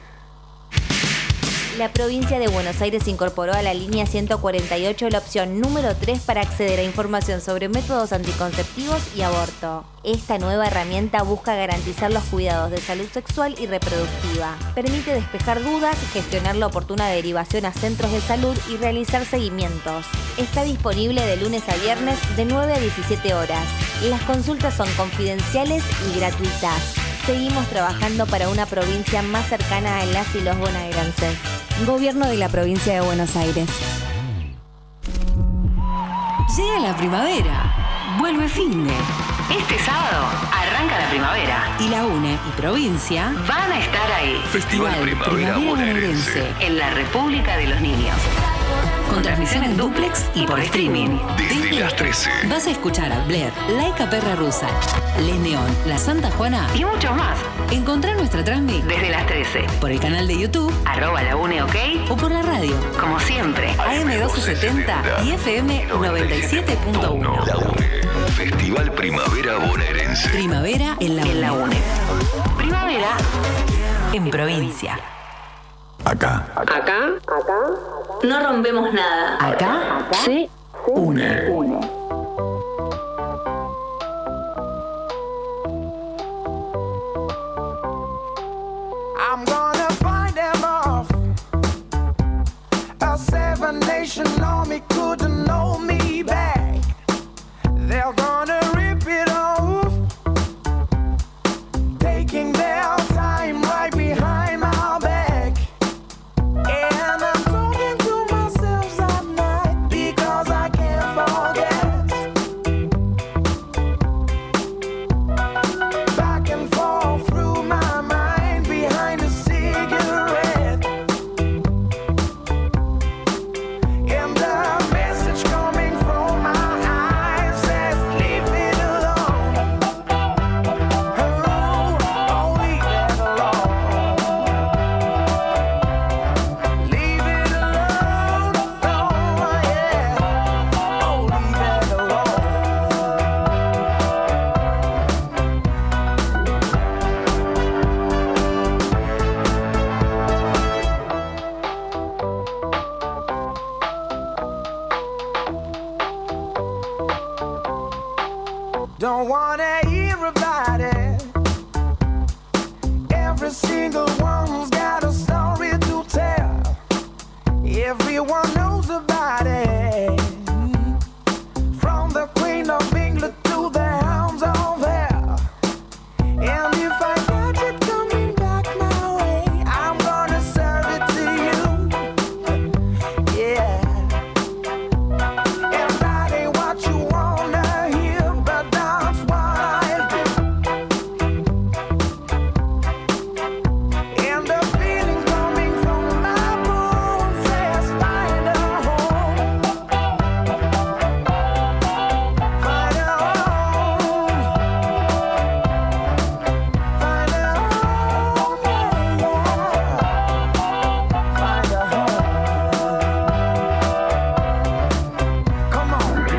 La provincia de Buenos Aires incorporó a la línea 148 la opción número 3 para acceder a información sobre métodos anticonceptivos y aborto. Esta nueva herramienta busca garantizar los cuidados de salud sexual y reproductiva. Permite despejar dudas, gestionar la oportuna derivación a centros de salud y realizar seguimientos. Está disponible de lunes a viernes de 9 a 17 horas. Las consultas son confidenciales y gratuitas. Seguimos trabajando para una provincia más cercana a las y los bonaerenses. Gobierno de la Provincia de Buenos Aires. Llega la primavera. Vuelve finde. Este sábado arranca la primavera. Y la UNE y provincia van a estar ahí. Festival Primavera Bonaerense. En la República de los Niños. Con transmisión en duplex y por streaming. Desde las 13. Vas a escuchar a Blair, Laika Perra Rusa, Les Neón, La Santa Juana y muchos más. Encontrá nuestra transmi desde las 13 por el canal de YouTube @laune_ok o por la radio, como siempre, AM1270 y FM 97.1. La UNE. Festival Primavera Bonaerense. Primavera en la UNE. Primavera en provincia. Acá. No rompemos nada. Acá se une. I'm gonna find them off. A seven-nation army couldn't know me back. They're gonna rip it off, taking their time right behind my back. And I'm talking to myself at night because I can't forget. Back and forth through my mind behind a cigarette. And the message coming from my eyes says, leave it alone. Oh, leave it alone. Leave it alone. Oh, yeah. Oh, leave it alone. Don't wanna hear about it. Every single one's got a story to tell. Everyone knows about it. From the Queen of England to the hounds of hell. And if I got it coming back my way, I'm gonna serve it to you. Yeah. And that ain't what you wanna hear, but that's what I'll do. And the feeling coming from my bones says find a home. Find a home. Find a home, yeah, yeah. Find a home. Come on.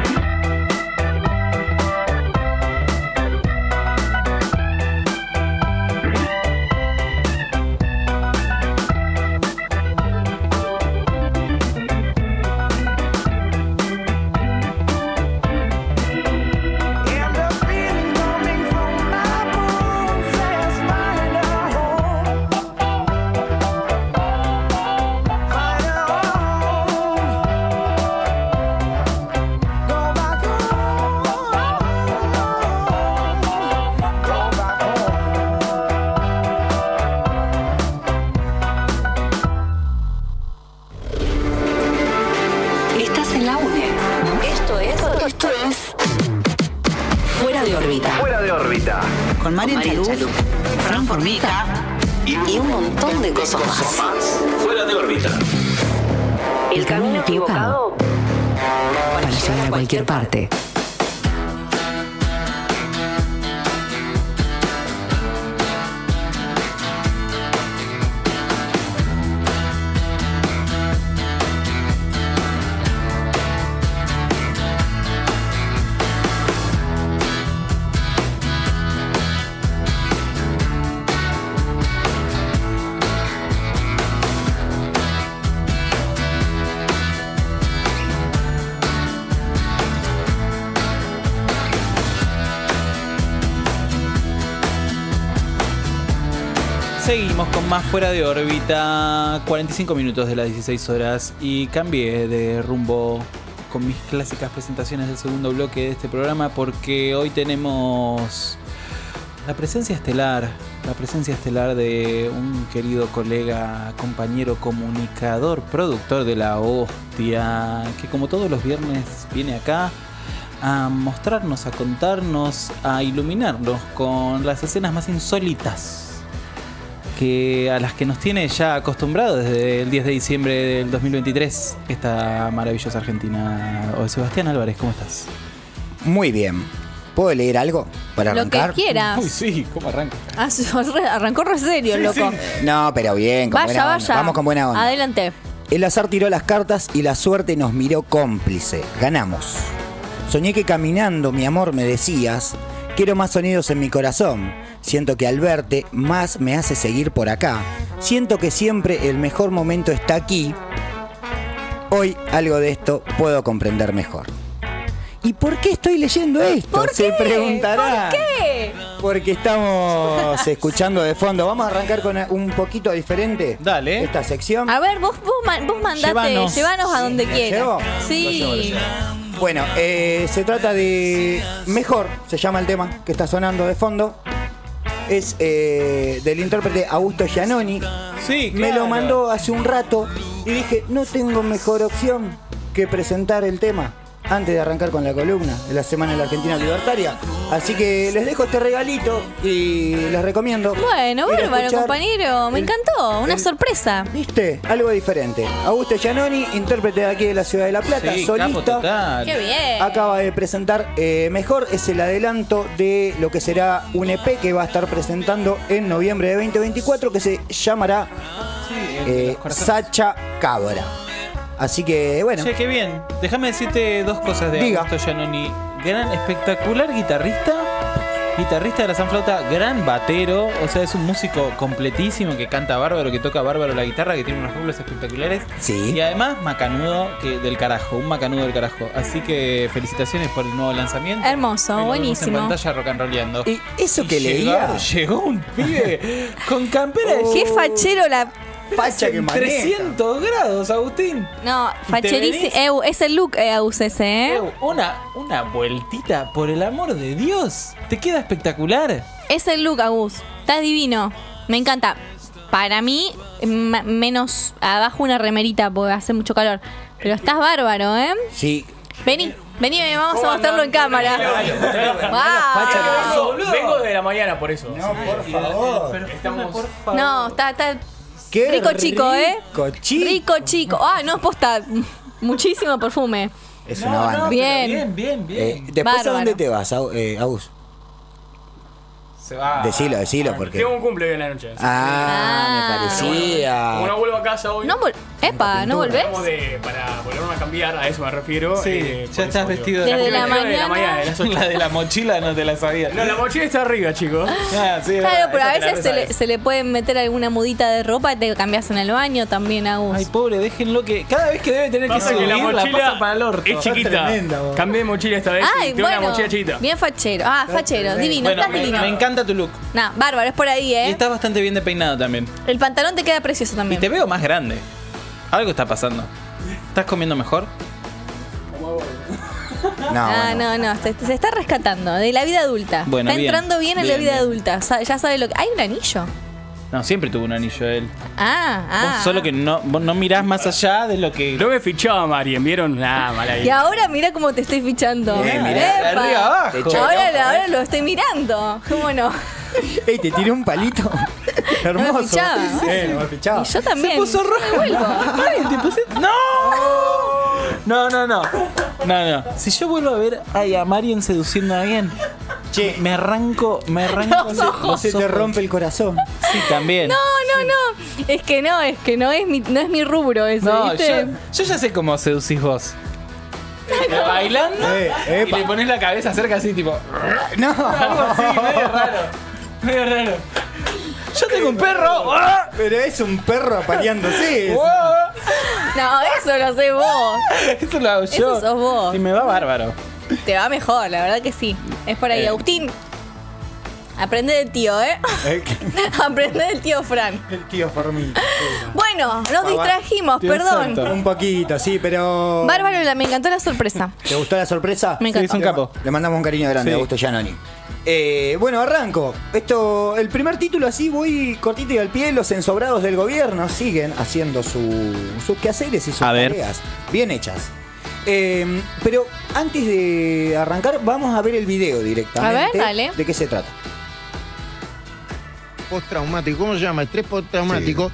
And the feeling coming from my bones says find a home. Find a home. Go back home. Go back home. Estás en la UNE. Esto es Fuera de órbita. Fuera de órbita. Con Marian Chaluf, Fran Formica y un montón de cosas más. Fuera de órbita. El camino equivocado para llegar a cualquier parte. Seguimos con más Fuera de órbita. 45 minutos de las 16 horas. Y cambié de rumbo con mis clásicas presentaciones del segundo bloque de este programa, porque hoy tenemos la presencia estelar de un querido colega, compañero, comunicador, productor de La Hostia, que como todos los viernes viene acá a mostrarnos, a contarnos, a iluminarnos con las escenas más insólitas a las que nos tiene ya acostumbrados desde el 10 de diciembre del 2023 esta maravillosa Argentina. Sebastián Álvarez, ¿cómo estás? Muy bien. ¿Puedo leer algo para arrancar? Lo que quieras. Uy, sí, ¿cómo arranca? Arrancó re serio, loco. Sí. No, pero bien, con buena onda. Vaya. Vamos con buena onda. Adelante. El azar tiró las cartas y la suerte nos miró cómplice. Ganamos. Soñé que caminando, mi amor, me decías: quiero más sonidos en mi corazón. Siento que al verte más me hace seguir por acá. Siento que siempre el mejor momento está aquí. Hoy algo de esto puedo comprender mejor. ¿Y por qué estoy leyendo esto? ¿Por qué? Se preguntará. ¿Por qué? Porque estamos escuchando de fondo. Vamos a arrancar con un poquito diferente. Dale. Esta sección. A ver, vos mandate, llévanos a donde quieras. ¿Llevo? Sí. Bueno, se trata de Mejor, se llama el tema que está sonando de fondo. Es del intérprete Augusto Giannoni. Sí, claro. Me lo mandó hace un rato y dije, no tengo mejor opción que presentar el tema antes de arrancar con la columna de la Semana de la Argentina Libertaria. Así que les dejo este regalito y les recomiendo. Bueno, bárbaro, compañero. Me encantó. Una sorpresa. ¿Viste? Algo diferente. Augusto Giannoni, intérprete de aquí de la ciudad de La Plata, Sí, solista. capo total. Qué bien. Acaba de presentar Mejor. Es el adelanto de lo que será un EP que va a estar presentando en noviembre de 2024, que se llamará Sacha Cabra. Así que, bueno. Che, qué bien. Déjame decirte dos cosas de Diga. Augusto Giannoni. Gran, espectacular guitarrista Guitarrista de la Sanflauta, gran batero, o sea, es un músico completísimo que canta bárbaro, que toca bárbaro la guitarra, que tiene unos rulos espectaculares. Sí. Y además, macanudo del carajo, un macanudo del carajo. Así que felicitaciones por el nuevo lanzamiento. Hermoso, Lo vemos buenísimo. En pantalla rock and rolleando. Y eso que leía. Llegó un pibe con campera de Qué fachero la... Facha que maneja. 300 grados, Agustín. No, facherísimo. Es el look, Agus, ese, ¿eh? Una vueltita, por el amor de Dios. Te queda espectacular. Es el look, Agus. Estás divino. Me encanta. Para mí, menos abajo una remerita porque hace mucho calor. Pero estás bárbaro, ¿eh? Sí. Vení, vamos a mostrarlo en cámara. ¡Wow! Vengo de la mañana por eso. No, por favor. Por favor. No, está Qué rico chico, ¿eh? Rico chico. Ah, no, posta. Muchísimo perfume. Es una banda. Bien. Bien. Después, Bárbaro. ¿a dónde te vas, Agus? Se va. Decilo, porque... Tengo un cumple hoy en la noche. me parecía. Como no vuelvo a casa hoy. Epa, ¿no volvés? Para volverme a cambiar, a eso me refiero. Sí, ya estás vestido Desde la mañana. De las 8. La de la mochila no te la sabía. No, la mochila está arriba, chicos. Claro, pero a veces se le pueden meter alguna mudita de ropa y te cambias en el baño también, Agus. Ay, pobre, déjenlo que cada vez que debe tener que subir la mochila pasa para el orto. es chiquita. Cambié de mochila esta vez. Ay, tengo bueno, una mochila chiquita. bien fachero. Fachero, divino, Bueno, estás divino. me encanta tu look. Nah, bárbaro, es por ahí, Y ¿eh? estás bastante bien de peinado también. El pantalón te queda precioso Y también. te veo más grande. Algo está pasando. ¿Estás comiendo mejor? No, se está rescatando de la vida adulta. Bueno, está bien, entrando bien en la bien, vida bien. adulta. Ya sabe lo que... Hay un anillo. No, siempre tuvo un anillo él. Vos Solo que vos no mirás más allá de lo que... No me fichaba Marien, ¿vieron? Mala Y ahora mira cómo te estoy fichando. Mirá, de Epa. arriba abajo. Ahora lo estoy mirando. ¿Cómo no? Ey, te tiré un palito. Hermoso. No me fichaba. No me fichaba. Y yo también. Se puso roja. Me vuelvo. Ay, te pusiste... No. Si yo vuelvo a ver a Marien seduciendo a alguien, Che, me arranco Los ojos. se te rompe el corazón. Sí, también. No. Es que no es mi rubro ese, No, ¿viste? yo ya sé cómo seducís vos. Bailando y le pones la cabeza cerca así, tipo. No. Algo así, medio raro. Yo tengo un perro. Pero es un perro apareándose. No, eso lo sé vos. Eso lo hago yo. Eso sos vos. Y me va bárbaro. Te va mejor, la verdad que sí. Es por ahí, Agustín. Aprende del tío, ¿eh? Aprende del tío Fran. El tío Fermín. Bueno, nos distrajimos, Tío perdón. Santo. Un poquito, sí, pero... Bárbaro, me encantó la sorpresa. ¿Te gustó la sorpresa? Me encantó. Sí, es un capo. Le mandamos un cariño grande Sí. a Augusto Giannoni. Bueno, arranco. El primer título así, voy cortito y al pie. Los ensobrados del gobierno siguen haciendo sus quehaceres y sus tareas bien hechas. Pero antes de arrancar, vamos a ver el video directamente. A ver, dale. ¿De qué se trata? Postraumático, ¿cómo se llama? Estrés postraumático.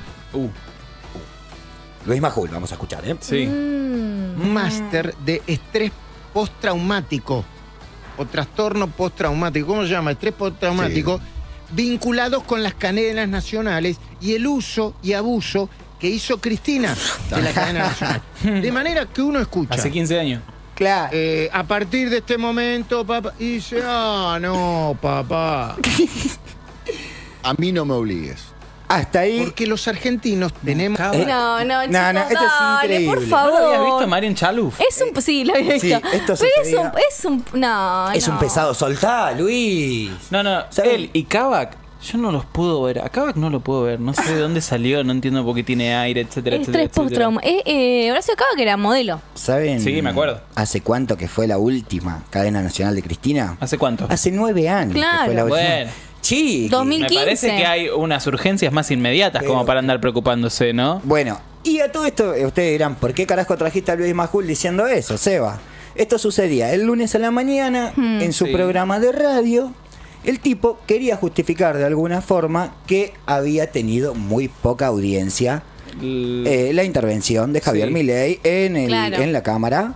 Luis Majul, vamos a escuchar, ¿eh? Sí. Máster de estrés postraumático o trastorno postraumático, ¿cómo se llama? Estrés postraumático, vinculados con las cadenas nacionales y el uso y abuso que hizo Cristina de la cadena nacional. De manera que uno escucha. Hace 15 años. Claro. A partir de este momento, papá, y dice, no, papá. A mí no me obligues. Hasta ahí. Porque los argentinos tenemos... No, chicos, esto es dale, increíble. por favor. ¿No lo habías visto a Marian Chaluf? Sí, lo había visto. Sí, esto se Pero pedía. es un pesado. Soltá, Luis. No, ¿Saben? él y Kavak, yo no los puedo ver. A Kavak no lo puedo ver. No sé de dónde salió, no entiendo por qué tiene aire, etcétera, etcétera. Estrés post-trauma. Horacio Cava, que era modelo. ¿Saben? Sí, me acuerdo. ¿Hace cuánto que fue la última cadena nacional de Cristina? ¿Hace cuánto? Hace 9 años. Claro. Que fue la última. Bueno. Sí. 2015. Me parece que hay unas urgencias más inmediatas como para andar preocupándose, ¿no? Bueno, y a todo esto, ustedes dirán, ¿por qué carajo trajiste a Luis Majul diciendo eso, Seba? Esto sucedía el lunes a la mañana en su programa de radio. El tipo quería justificar de alguna forma que había tenido muy poca audiencia la intervención de Javier Milei en la Cámara.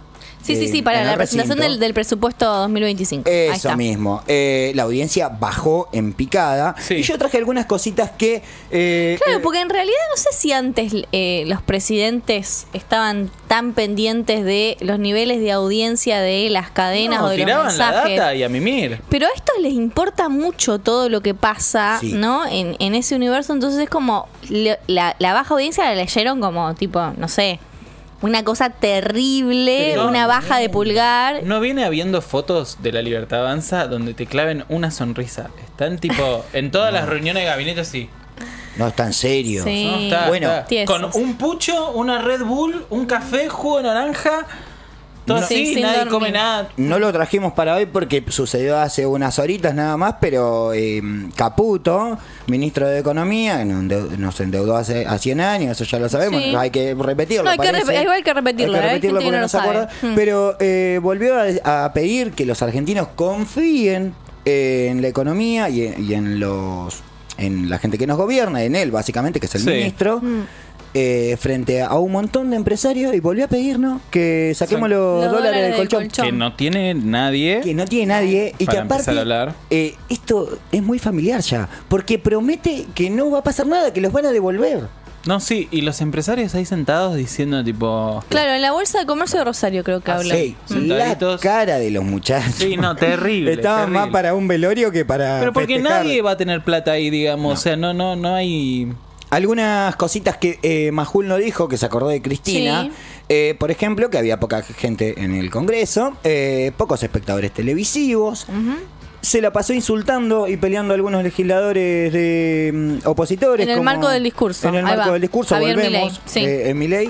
Sí, para la presentación del presupuesto 2025. Ahí Eso está. mismo. La audiencia bajó en picada. Sí. Y yo traje algunas cositas que... Claro, porque en realidad no sé si antes los presidentes estaban tan pendientes de los niveles de audiencia de las cadenas o de los tiraban la mensajes. data y a mimir. Pero a estos les importa mucho todo lo que pasa, Sí. ¿no? En ese universo. Entonces es como la baja audiencia la leyeron como tipo, no sé, una cosa terrible, Pero una baja de pulgar. ¿No viene habiendo fotos de La Libertad Avanza donde te claven una sonrisa? Están tipo en todas las reuniones de gabinete así. No es tan serio. Sí. No, está, Bueno, está. tiesos. Con un pucho, una Red Bull, un café, jugo de naranja, todo No. así, Sí, sin nadie dormir. come nada. No lo trajimos para hoy porque sucedió hace unas horitas nada más, pero Caputo, ministro de Economía, que nos endeudó hace 100 años, eso ya lo sabemos, Sí. hay que repetirlo. No, hay que parece. igual hay que repetirlo, Hay que hay repetirlo gente que porque no no lo se sabe. acuerda. Pero volvió a pedir que los argentinos confíen en la economía y en la gente que nos gobierna, en él básicamente, que es el Sí. ministro. Frente a un montón de empresarios y volvió a pedirnos que saquemos los dólares del colchón. Que no tiene nadie. Que no tiene nadie y para que aparte empezar a hablar. esto es muy familiar ya, porque promete que no va a pasar nada, que los van a devolver. No, sí, y los empresarios ahí sentados diciendo tipo... Claro, en la Bolsa de Comercio de Rosario creo que habla. Sí, la Sentaditos. cara de los muchachos. Sí, no, terrible. Estaban terrible. más para un velorio que para Pero porque festejar. nadie va a tener plata ahí, digamos. O sea, no hay... Algunas cositas que Majul no dijo, que se acordó de Cristina. Por ejemplo, que había poca gente en el Congreso, pocos espectadores televisivos. Se la pasó insultando y peleando a algunos legisladores opositores. En el como- marco del discurso. En el Ahí marco va. del discurso, Javier volvemos. Milei, sí. En Milei.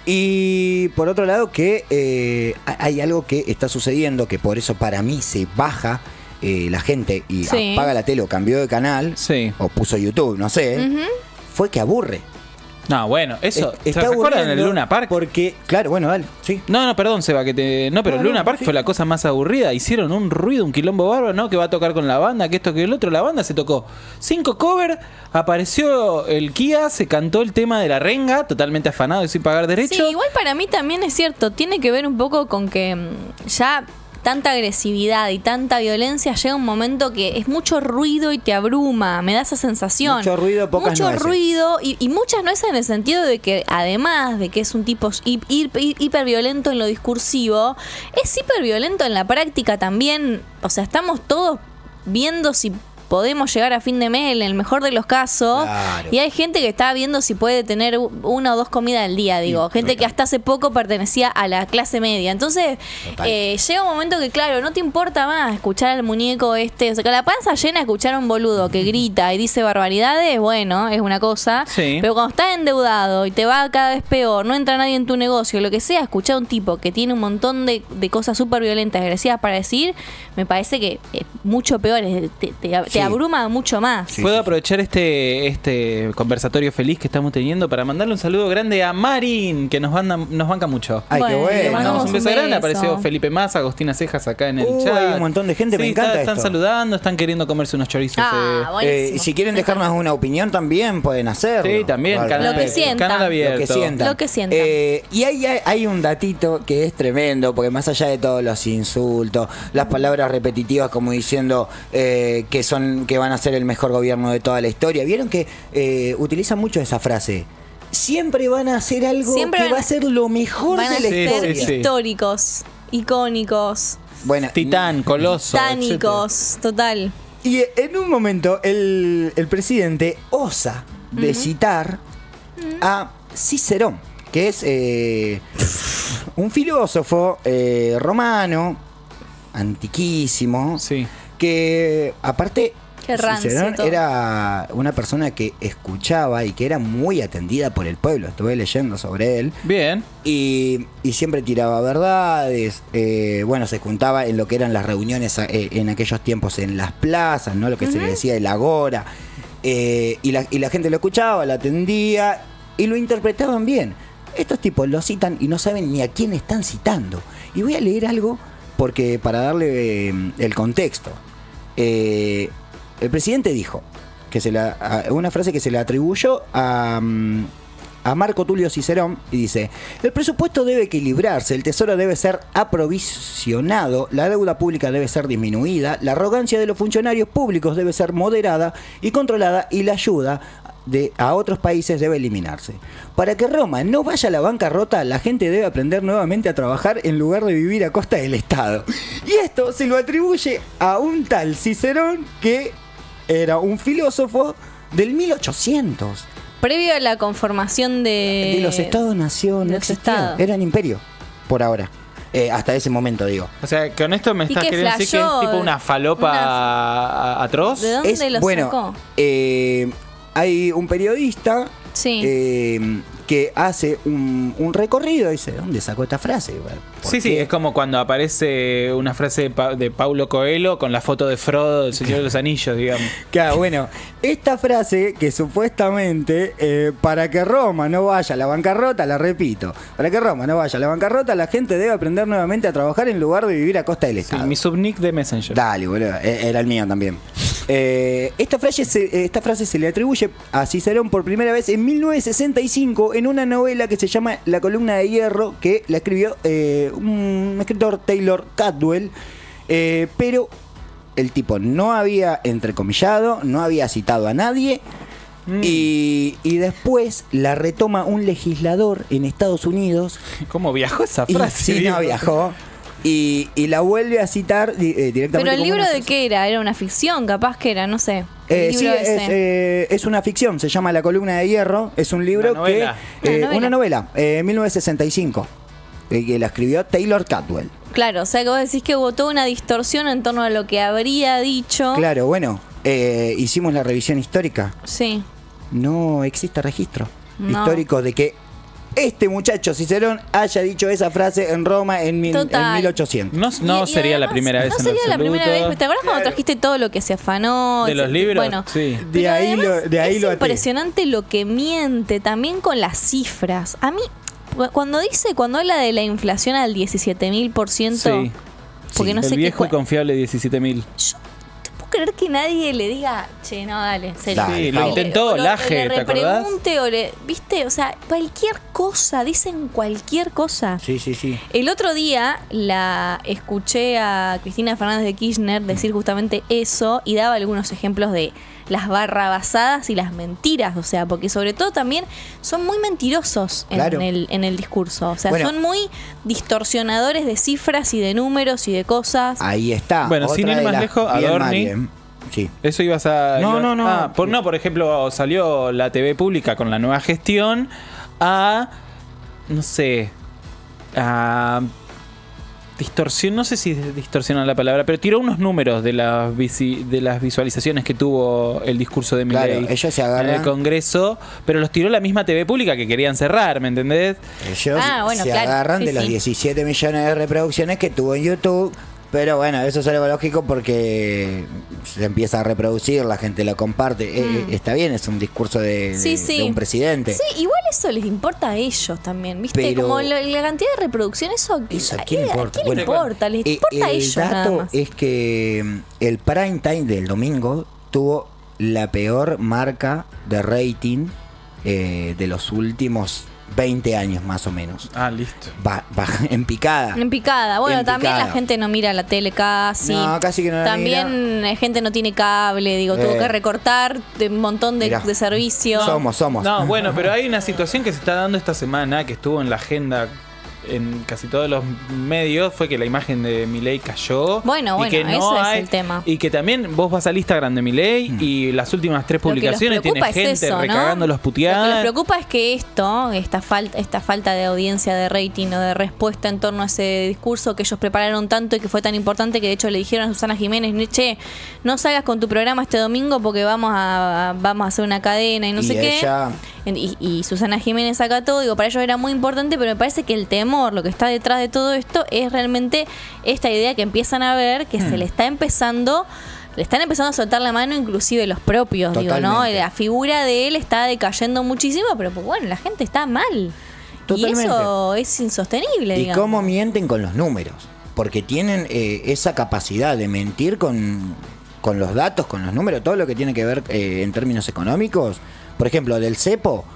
Y por otro lado, que hay algo que está sucediendo, que por eso para mí se baja la gente y Sí. apaga la tele o cambió de canal, o puso YouTube, no sé. Ujú. Fue que aburre. No, bueno, eso. ¿Se Está acuerdan del aburriendo Luna Park? Porque, claro, bueno, dale, sí. No, perdón, Seba, que te... No, pero No, Luna no, Park sí. fue la cosa más aburrida. Hicieron un ruido, un quilombo bárbaro, ¿no? Que va a tocar con la banda, que esto, que el otro. La banda se tocó 5 covers, apareció el Kia, se cantó el tema de la renga, totalmente afanado y sin pagar derecho. Sí, igual para mí también es cierto, tiene que ver un poco con que ya tanta agresividad y tanta violencia llega un momento que es mucho ruido y te abruma, me da esa sensación. Mucho ruido, pocas Mucho nueces. ruido y muchas nueces en el sentido de que además de que es un tipo hiperviolento en lo discursivo, es hiperviolento en la práctica también. O sea, estamos todos viendo si podemos llegar a fin de mes en el mejor de los casos. Claro. Y hay gente que está viendo si puede tener 1 o 2 comidas al día, digo. Gente que hasta hace poco pertenecía a la clase media. Entonces, llega un momento que, claro, no te importa más escuchar al muñeco este. O sea, con la panza llena, escuchar a un boludo que grita y dice barbaridades, bueno, es una cosa. Sí. Pero cuando estás endeudado y te va cada vez peor, no entra nadie en tu negocio, lo que sea, escuchar a un tipo que tiene un montón de cosas súper violentas, agresivas para decir, me parece que es mucho peor. Te abruma mucho más. ¿Puedo aprovechar este conversatorio feliz que estamos teniendo para mandarle un saludo grande a Marín, que nos banca mucho? Ay, qué bueno. Le mandamos un beso grande. beso. Apareció Felipe Massa, Agostina Cejas acá en el Hay chat. un montón de gente, me encanta Están esto. saludando, están queriendo comerse unos chorizos. Y si quieren dejarnos una opinión también pueden hacerlo. Sí, también, Al canal- Lo que sientan. canal abierto. Lo que sientan. Lo que sientan. Y hay un datito que es tremendo, porque más allá de todos los insultos, las palabras repetitivas como diciendo que van a ser el mejor gobierno de toda la historia, vieron que utilizan mucho esa frase. Siempre van a hacer algo Siempre que va a ser lo mejor Van a de la ser historia. históricos, icónicos, Bueno, Titán, Coloso. tánicos, total. y en un momento el presidente osa de citar a Cicerón, que es un filósofo romano, antiquísimo, que aparte Qué rancio Cicerón todo. era una persona que escuchaba y que era muy atendida por el pueblo. Estuve leyendo sobre él. Bien. Y siempre tiraba verdades. Bueno, se juntaba en lo que eran las reuniones en aquellos tiempos en las plazas, ¿no? Lo que se le decía el agora. Y la gente lo escuchaba, lo atendía y lo interpretaban bien. Estos tipos lo citan y no saben ni a quién están citando. Y voy a leer algo porque para darle el contexto. El presidente dijo que una frase que se le atribuyó a a Marco Tulio Cicerón y dice: el presupuesto debe equilibrarse, el tesoro debe ser aprovisionado, la deuda pública debe ser disminuida, la arrogancia de los funcionarios públicos debe ser moderada y controlada, y la ayuda a otros países debe eliminarse. Para que Roma no vaya a la bancarrota, la gente debe aprender nuevamente a trabajar en lugar de vivir a costa del Estado. Y esto se lo atribuye a un tal Cicerón, que era un filósofo del 1800. Previo a la conformación de los Estados-nación, no existían, eran imperio, por ahora. Hasta ese momento, digo. O sea, con esto me estás queriendo decir que es tipo una falopa atroz. ¿De dónde lo sacó? Hay un periodista que hace un recorrido y dice: ¿dónde sacó esta frase? Sí, es como cuando aparece una frase de Paulo Coelho con la foto de Frodo del Señor de los Anillos, digamos. Claro, bueno, esta frase que supuestamente para que Roma no vaya a la bancarrota, la repito, para que Roma no vaya a la bancarrota, la gente debe aprender nuevamente a trabajar en lugar de vivir a costa del Estado. Mi subnick de Messenger. Dale, boludo, era el mío también. Esta frase se le atribuye a Cicerón por primera vez en 1965 en una novela que se llama La columna de hierro, que la escribió un escritor, Taylor Cadwell, pero el tipo no había entrecomillado, no había citado a nadie, y después la retoma un legislador en Estados Unidos. ¿Cómo viajó esa frase? Sí, no viajó. Y la vuelve a citar directamente. ¿Pero el libro de qué era? ¿Era una ficción? Capaz que era, no sé. Sí, es una ficción, se llama La columna de hierro. Es un libro una novela, 1965, que la escribió Taylor Cadwell. Claro, o sea que vos decís que hubo toda una distorsión en torno a lo que habría dicho. Claro, bueno, hicimos la revisión histórica. Sí. No existe registro histórico de que este muchacho Cicerón haya dicho esa frase en Roma en 1800. No sería la primera vez. No sería la primera vez. ¿Te acuerdas cuando trajiste todo lo que se afanó? De los libros. Bueno, sí. De ahí es impresionante lo que miente también con las cifras. A mí, cuando habla de la inflación al 17.000%, sí. Porque no sé el viejo y confiable 17.000. Creer que nadie le diga, che, no, dale, en serio. Sí, lo intentó, Laje, ¿te acordás? Pregunte ¿viste? O sea, cualquier cosa, dicen cualquier cosa. Sí. El otro día la escuché a Cristina Fernández de Kirchner decir justamente eso y daba algunos ejemplos de las barrabasadas y las mentiras, o sea, porque sobre todo también son muy mentirosos en el discurso, o sea, son muy distorsionadores de cifras y de números y de cosas. Ahí está. Bueno, sin ir más lejos, Adorni. Sí. Eso ibas a... No. Por ejemplo, salió la TV pública con la nueva gestión no sé, distorsión, no sé si distorsiona la palabra, pero tiró unos números de las visualizaciones que tuvo el discurso de Milei ellos se agarran en el Congreso, pero los tiró la misma TV pública que querían cerrar, ¿me entendés? Ellos se agarran de los 17 millones de reproducciones que tuvo en YouTube. Pero bueno, eso es algo lógico porque se empieza a reproducir, la gente lo comparte. Está bien, es un discurso de un presidente. Sí, igual eso les importa a ellos también, ¿viste? Pero como la cantidad de reproducción, eso ¿a quién importa? ¿A quién le importa? Les importa a ellos. El dato es que el prime time del domingo tuvo la peor marca de rating de los últimos 20 años más o menos. Listo. Va en picada. En picada. Bueno, también la gente no mira la tele casi. No, casi que no la también la gente no tiene cable, tuvo que recortar de un montón de servicios. Somos. No, bueno, pero hay una situación que se está dando esta semana que estuvo en la agenda en casi todos los medios, fue que la imagen de Milei cayó. Bueno, y que eso es el tema. Y que también vos vas al Instagram de Milei y las últimas 3 publicaciones tiene gente recagando los puteadas. Lo que les preocupa es que esta falta de audiencia, de rating o de respuesta en torno a ese discurso que ellos prepararon tanto y que fue tan importante que de hecho le dijeron a Susana Jiménez, che, no salgas con tu programa este domingo porque vamos a hacer una cadena y no sé qué. Y Susana Jiménez acató, para ellos era muy importante, pero me parece que el temor, lo que está detrás de todo esto, es realmente esta idea que empiezan a ver que se le están empezando a soltar la mano, inclusive los propios. Totalmente. La figura de él está decayendo muchísimo, pero pues bueno, la gente está mal. Totalmente. Y eso es insostenible. Y cómo mienten con los números, porque tienen esa capacidad de mentir con los datos, con los números, todo lo que tiene que ver en términos económicos. Por ejemplo, del cepo,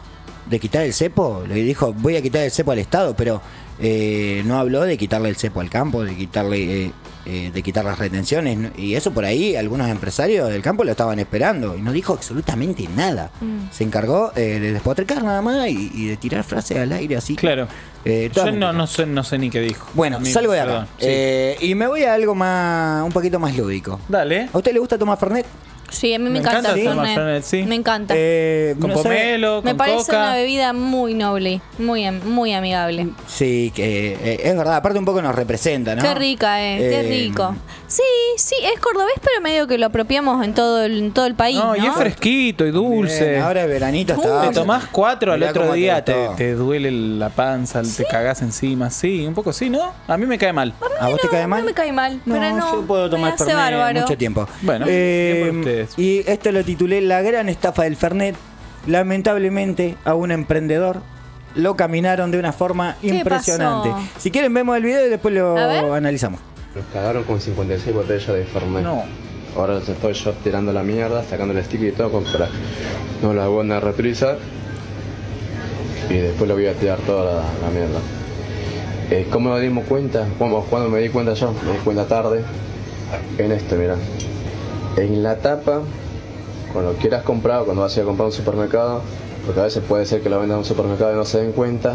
de quitar el cepo, le dijo, voy a quitar el cepo al Estado, pero no habló de quitarle el cepo al campo, de quitarle de quitar las retenciones, ¿no? Y eso por ahí algunos empresarios del campo lo estaban esperando y no dijo absolutamente nada. Se encargó de despotricar nada más y de tirar frases al aire así. Claro. Yo no sé ni qué dijo. Bueno, salgo de acá. Y me voy a algo un poquito más lúdico. Dale. ¿A usted le gusta tomar Fernet? Sí, a mí me encanta el Fernet. Sí. Me encanta. Con pomelo, me con parece coca. una bebida muy noble, muy amigable. Sí, que es verdad, aparte un poco nos representa, ¿no? Qué rica qué rico. Sí, es cordobés, pero medio que lo apropiamos en todo el país, ¿no? Y es fresquito y dulce. Bien, ahora el veranito está. Te tomás 4 al Mirá otro cómo día, te gustó. te duele la panza, te cagás encima. Sí, un poco sí, ¿no? A mí me cae mal. ¿A vos te cae mal? No me cae mal, pero no. Yo puedo tomar me hace Fernet bárbaro. mucho tiempo. Bueno, bien por ustedes. Y esto lo titulé La gran estafa del Fernet. Lamentablemente a un emprendedor lo caminaron de una forma impresionante. pasó? Si quieren vemos el video y después lo analizamos. Nos cagaron con 56 botellas de Fernet. No. Ahora los estoy yo tirando la mierda, sacando el sticker y todo para no las voy a reutilizar. Y después lo voy a tirar toda la mierda. ¿Cómo nos dimos cuenta? Cuando me di cuenta yo, me di cuenta tarde. En esto, mirá. En la tapa, cuando quieras comprar, cuando vas a ir a comprar a un supermercado, porque a veces puede ser que lo vendan a un supermercado y no se den cuenta,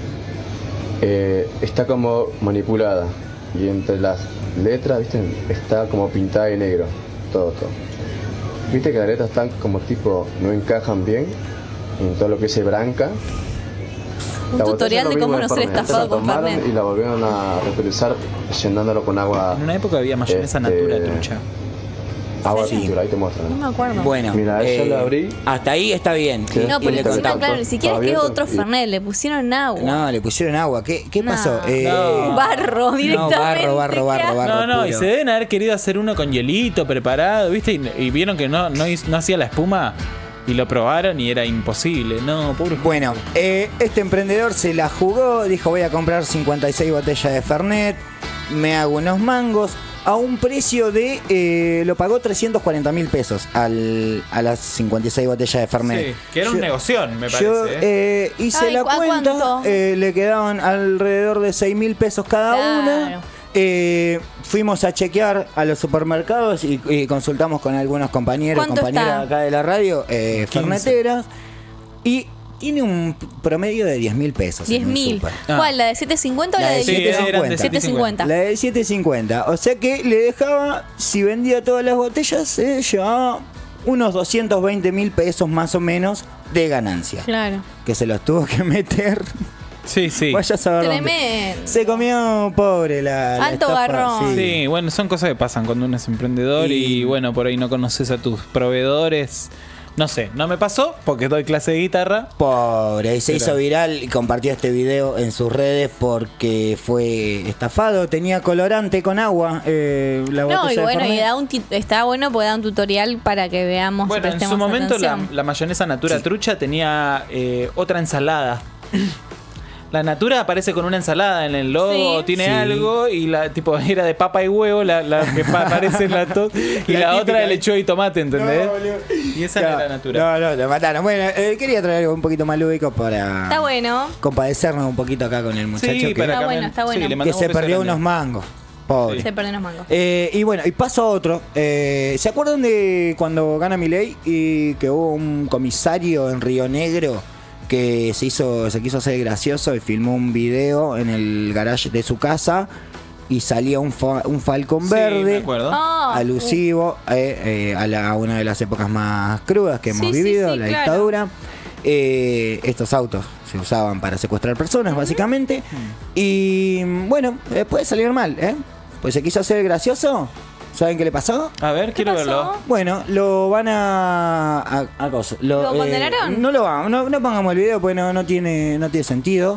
está como manipulada. Y entre las letras, ¿viste? Está como pintada de negro. Todo. ¿Viste que las letras están como tipo, no encajan bien? En todo lo que se branca. Un tutorial de cómo no ser estafado con Fernet. Y la volvieron a reutilizar llenándolo con agua. En una época había mayonesa natura trucha. Agua pintura, ahí te muestran. No me acuerdo. Bueno, mira, yo la abrí. Hasta ahí está bien. Sí. No, pero le encima, contamos. claro, ni siquiera es que es otro Fernet, le pusieron agua. No, le pusieron agua. ¿Qué pasó? Barro, directamente. No, barro. No, y puro. se deben haber querido hacer uno con hielito preparado, ¿viste? Y vieron que no hacía la espuma y lo probaron y era imposible. No, pobre. Bueno, este emprendedor se la jugó, dijo voy a comprar 56 botellas de Fernet, me hago unos mangos, a un precio de, lo pagó 340.000 pesos a las 56 botellas de Fernet. Sí, que era un negoción, me parece. Yo hice la cuenta, le quedaban alrededor de 6.000 pesos cada una. Fuimos a chequear a los supermercados y consultamos con algunos compañeros, compañeras acá de la radio, ferneteras, y tiene un promedio de 10.000 pesos. 10.000. ¿Cuál? ¿La de 750 o la de 750? La de 750. O sea que le dejaba, si vendía todas las botellas, se llevaba unos 220.000 pesos más o menos de ganancia. Claro. Que se los tuvo que meter. Sí. Vaya a saber Tremendo. dónde. Se comió pobre la Alto estafa. garrón. Sí, bueno, son cosas que pasan cuando uno es emprendedor y bueno, por ahí no conoces a tus proveedores. No sé, no me pasó porque doy clase de guitarra. Pobre, y se hizo viral y compartió este video en sus redes porque fue estafado. Tenía colorante con agua. La No, y botella bueno, de Fernet. está bueno porque da un tutorial para que veamos. Bueno, en su momento la mayonesa natura trucha tenía otra ensalada. La natura aparece con una ensalada en el logo, tiene algo y la tipo era de papa y huevo, la que aparece en la tos, y la otra de lechuga y tomate, ¿entendés? Y esa no era natura. No, lo mataron. Bueno, quería traer algo un poquito más lúdico para Está bueno. compadecernos un poquito acá con el muchacho Sí, que, Está bueno, está bueno. le que mandamos se un beso perdió grande. unos mangos. Pobre. Se perdió unos mangos. Y bueno, y paso a otro. ¿Se acuerdan de cuando gana Milei y que hubo un comisario en Río Negro que se quiso hacer gracioso y filmó un video en el garage de su casa y salía un falcón verde, me acuerdo. alusivo a una de las épocas más crudas que hemos vivido, la dictadura. Estos autos se usaban para secuestrar personas, básicamente. Y bueno, puede salir mal, pues se quiso hacer gracioso. ¿Saben qué le pasó? A ver, quiero verlo. Bueno, lo van a ¿Lo condenaron? No pongamos el video porque no tiene sentido.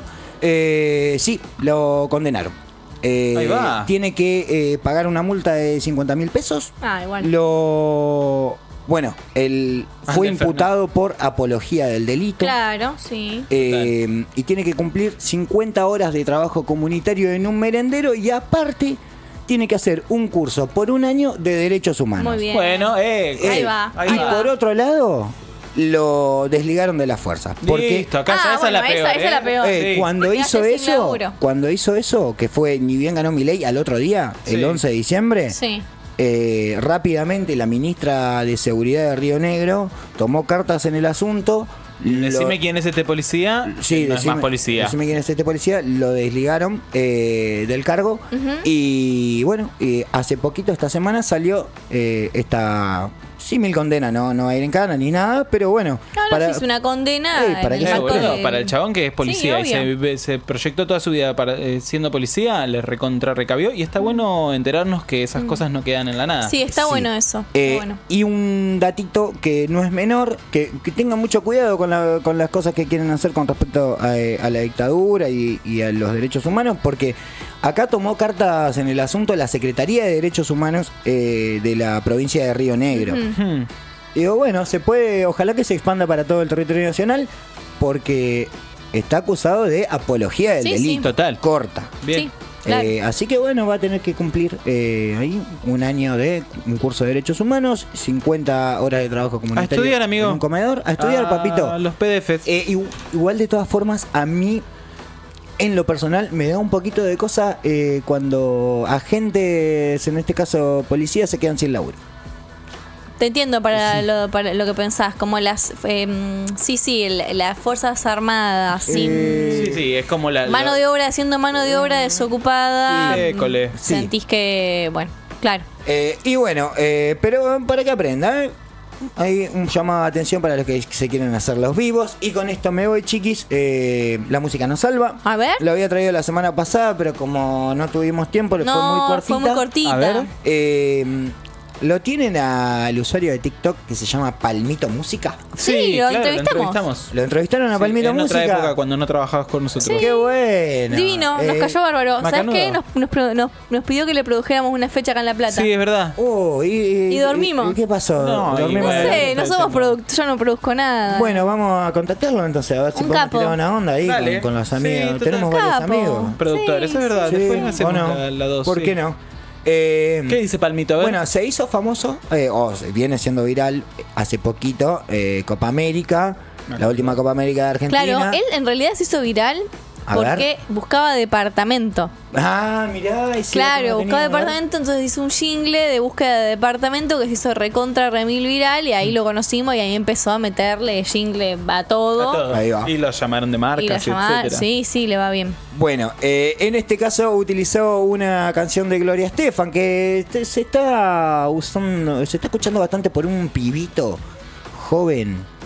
Sí, lo condenaron. Ahí va. Tiene que pagar una multa de 50.000 pesos. Igual. Bueno, él fue imputado por apología del delito. Claro, sí. Y tiene que cumplir 50 horas de trabajo comunitario en un merendero y aparte tiene que hacer un curso por un año de derechos humanos. Muy bien. Bueno, ahí va. Por otro lado, lo desligaron de las fuerzas. Porque Listo, acá esa es la peor. Esa es la peor. Sí. Cuando hizo eso, que fue ni bien ganó Milei al otro día, Sí. el 11 de diciembre, Sí. rápidamente la ministra de Seguridad de Río Negro tomó cartas en el asunto. Decime quién es este policía. Sí, no es más policía. Decime quién es este policía. Lo desligaron del cargo. Y bueno, hace poquito, esta semana, salió esta símil condena. No va a ir en cana ni nada, pero bueno. No, no, si es una condena. ¿para qué? Para el chabón que es policía Sí, y se proyectó toda su vida siendo policía, le recabió. Y está bueno enterarnos que esas cosas no quedan en la nada. Sí, está bueno eso. Está bueno. Y un datito que no es menor, que tengan mucho cuidado con las cosas que quieren hacer con respecto a la dictadura y a los derechos humanos, porque acá tomó cartas en el asunto la Secretaría de Derechos Humanos de la provincia de Río Negro. Digo, bueno, se puede, ojalá que se expanda para todo el territorio nacional, porque está acusado de apología del delito. Total. Corta. Bien. Sí. Claro. Así que bueno, va a tener que cumplir ahí un año de un curso de derechos humanos, 50 horas de trabajo comunitario. A estudiar, amigo. En un comedor. A estudiar, papito. Los PDFs. Igual de todas formas, a mí, en lo personal, me da un poquito de cosa cuando agentes, en este caso policías, se quedan sin laburo. Te entiendo para lo que pensás, como las las Fuerzas Armadas sin Sí, es como mano de obra, haciendo mano de obra desocupada. École. Sentís que, bueno, claro. Y bueno, pero para que aprenda, hay un llamado de atención para los que se quieren hacer los vivos. Y con esto me voy, chiquis. La música nos salva. A ver. Lo había traído la semana pasada, pero como no tuvimos tiempo, fue muy cortita. A ver. ¿Lo tienen al usuario de TikTok que se llama Palmito Música? Sí, lo entrevistamos. ¿Lo entrevistaron a Palmito en Música? otra época, cuando no trabajabas con nosotros. Sí. ¡Qué bueno! Divino, nos cayó bárbaro. ¿Sabes macanudo. qué? Nos pidió que le produjéramos una fecha acá en La Plata. Sí, es verdad. Y dormimos. ¿Y qué pasó? No, No sé, no somos productores, yo no produzco nada. Bueno, vamos a contactarlo entonces, a ver si Un podemos capo. tirar una onda ahí Dale. con los Sí, amigos. total. Tenemos varios Capo. amigos. Productores, es verdad. Sí, Después hacemos ¿o no? la dos. ¿Por sí. qué no? ¿Qué dice Palmito? A ver. Bueno, se hizo famoso, viene siendo viral hace poquito, Copa América, la última Copa América de Argentina. Claro, él en realidad se hizo viral A porque ver. buscaba departamento. Ah, mirá, es cierto, Claro, no buscaba tenía, a ver. departamento, entonces hizo un jingle de búsqueda de departamento que se hizo recontra remil viral y ahí lo conocimos y ahí empezó a meterle jingle a todo. A todo. Ahí va. Y lo llamaron de Y la marcas, llamada, etcétera. sí, le va bien. Bueno, en este caso utilizó una canción de Gloria Estefan que se está usando, se está escuchando bastante por un pibito joven.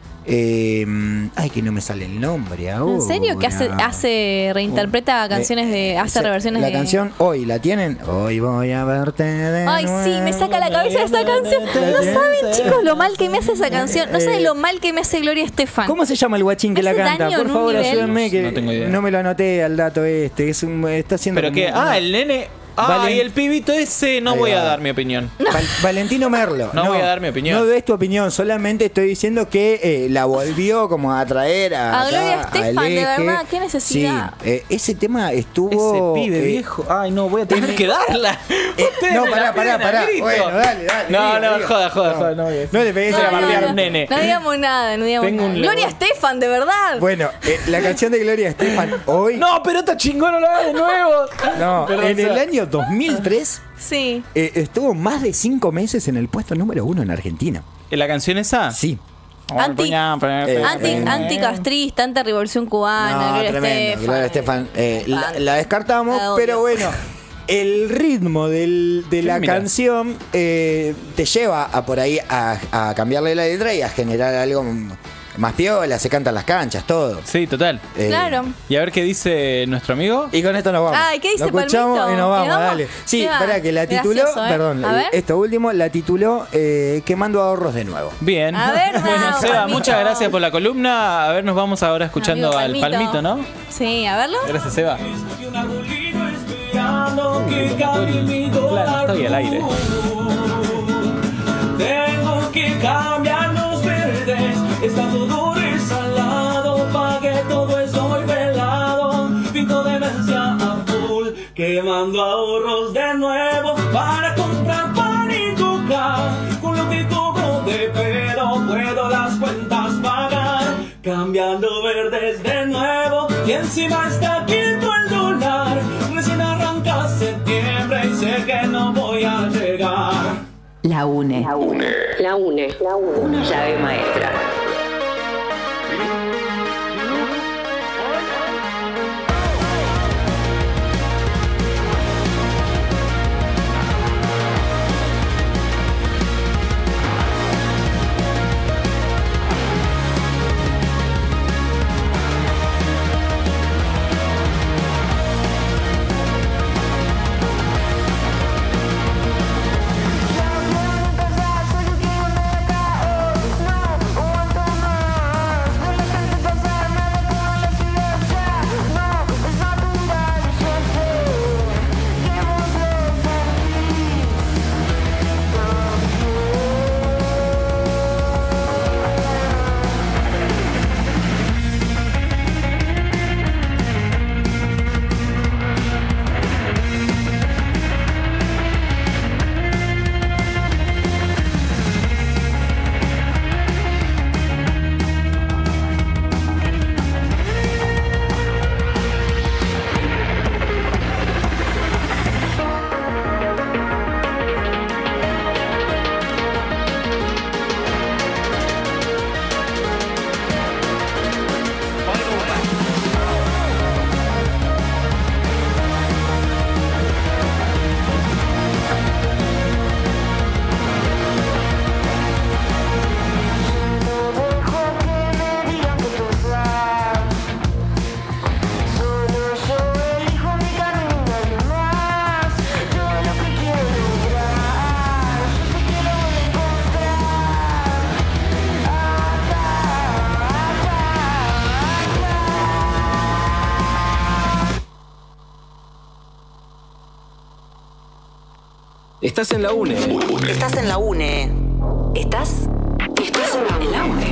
Ay, que no me sale el nombre ahora. ¿En serio? Que reinterpreta canciones hace reversiones la de... canción Hoy, ¿la tienen? Hoy voy a verte de Ay, sí, me saca la cabeza esa canción. No saben, chicos, lo mal que me hace esa canción. No saben lo mal que me hace Gloria Estefan. ¿Cómo se llama el guachín que Me la hace canta? daño Por en un favor, nivel. ayúdenme que No tengo idea. no me lo anoté al dato este. Está haciendo ¿Pero qué? como- El nene. Valen- El pibito ese, no Ahí voy a va. dar mi opinión. Valentino Merlo. No voy a dar mi opinión. No des tu opinión, solamente estoy diciendo que la volvió como a traer A Gloria Estefan, de verdad, qué necesidad. Sí, ese tema estuvo... Ese pibe viejo. Ay, no, voy a tener que darla. Ustedes no, me la pará. piden a grito. Bueno, dale. No, diga. joda. No le pegues a la partida al nene. No digamos nada, no digamos Tengo nada. un Gloria Estefan, de verdad. Bueno, la canción de Gloria Estefan hoy... No, pero está chingón, no lo hagas de nuevo. No, Perdón, en el Seba. año 2003 Sí. estuvo más de 5 meses en el puesto número 1 en Argentina. ¿La canción esa? Sí. Anticastrista, anti-revolución cubana, Gloria tremendo. Estefan. Gloria Estefan, la descartamos, La odio. pero bueno, el ritmo de la mira. canción te lleva a por ahí a cambiarle la letra y a generar algo más piola, se cantan las canchas, todo. Sí, total. Claro. Y a ver qué dice nuestro amigo. Y con esto nos vamos. Ay, ¿qué dice Lo escuchamos Palmito? y nos vamos, ¿Y vamos? dale. Sí, Se va. espera que la tituló, Gracioso, perdón, A ver. esto último la tituló Quemando ahorros de nuevo. Bien. A ver, bueno, vamos, Seba, Palmito. muchas gracias por la columna. A ver, nos vamos ahora escuchando Amigo al Palmito, ¿no? Sí, a verlo. Gracias, Seba. Claro, estoy al aire. Tengo que cambiar los verdes, está todo resalado, pagué todo estoy velado, pinto demencia a full, quemando ahorros de nuevo para comprar pan y coca, con lo que cobro de pedo puedo las cuentas La UNE. La UNE. Una llave maestra. Estás en la UNE. Estás en la UNE. ¿Estás en la UNE.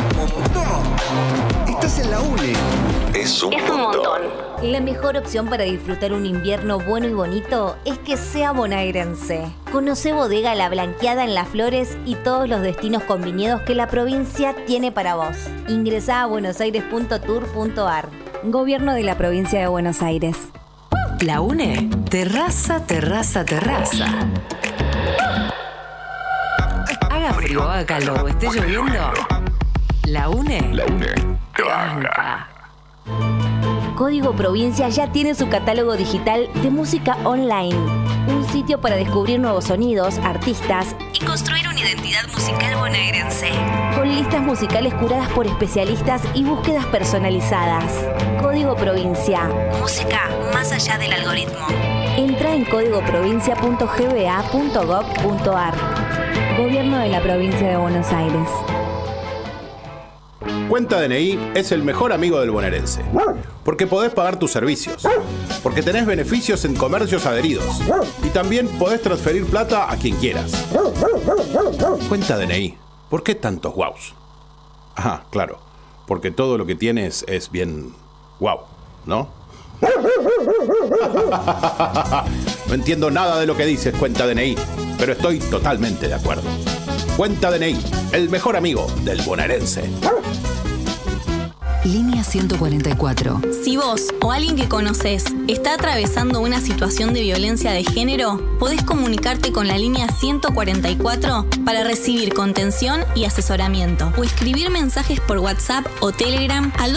Estás en la UNE. Es un montón. La mejor opción para disfrutar un invierno bueno y bonito es que sea bonaerense. Conoce Bodega La Blanqueada en Las Flores y todos los destinos con viñedos que la provincia tiene para vos. Ingresá a buenosaires.tour.ar. Gobierno de la provincia de Buenos Aires. La UNE. Terraza. Haga frío, haga calor o esté lloviendo. La UNE. Te banca. Código Provincia ya tiene su catálogo digital de música online. Un sitio para descubrir nuevos sonidos, artistas y construir una identidad musical bonaerense. Con listas musicales curadas por especialistas y búsquedas personalizadas. Código Provincia. Música más allá del algoritmo. Entra en códigoprovincia.gba.gov.ar. Gobierno de la Provincia de Buenos Aires. Cuenta DNI es el mejor amigo del bonaerense. Porque podés pagar tus servicios. Porque tenés beneficios en comercios adheridos. Y también podés transferir plata a quien quieras. Cuenta DNI. ¿Por qué tantos guaus? Ah, claro. Porque todo lo que tienes es bien guau, ¿no? No entiendo nada de lo que dices, Cuenta DNI, pero estoy totalmente de acuerdo. Cuenta DNI, el mejor amigo del bonaerense. Línea 144. Si vos o alguien que conoces está atravesando una situación de violencia de género, podés comunicarte con la línea 144 para recibir contención y asesoramiento o escribir mensajes por WhatsApp o Telegram al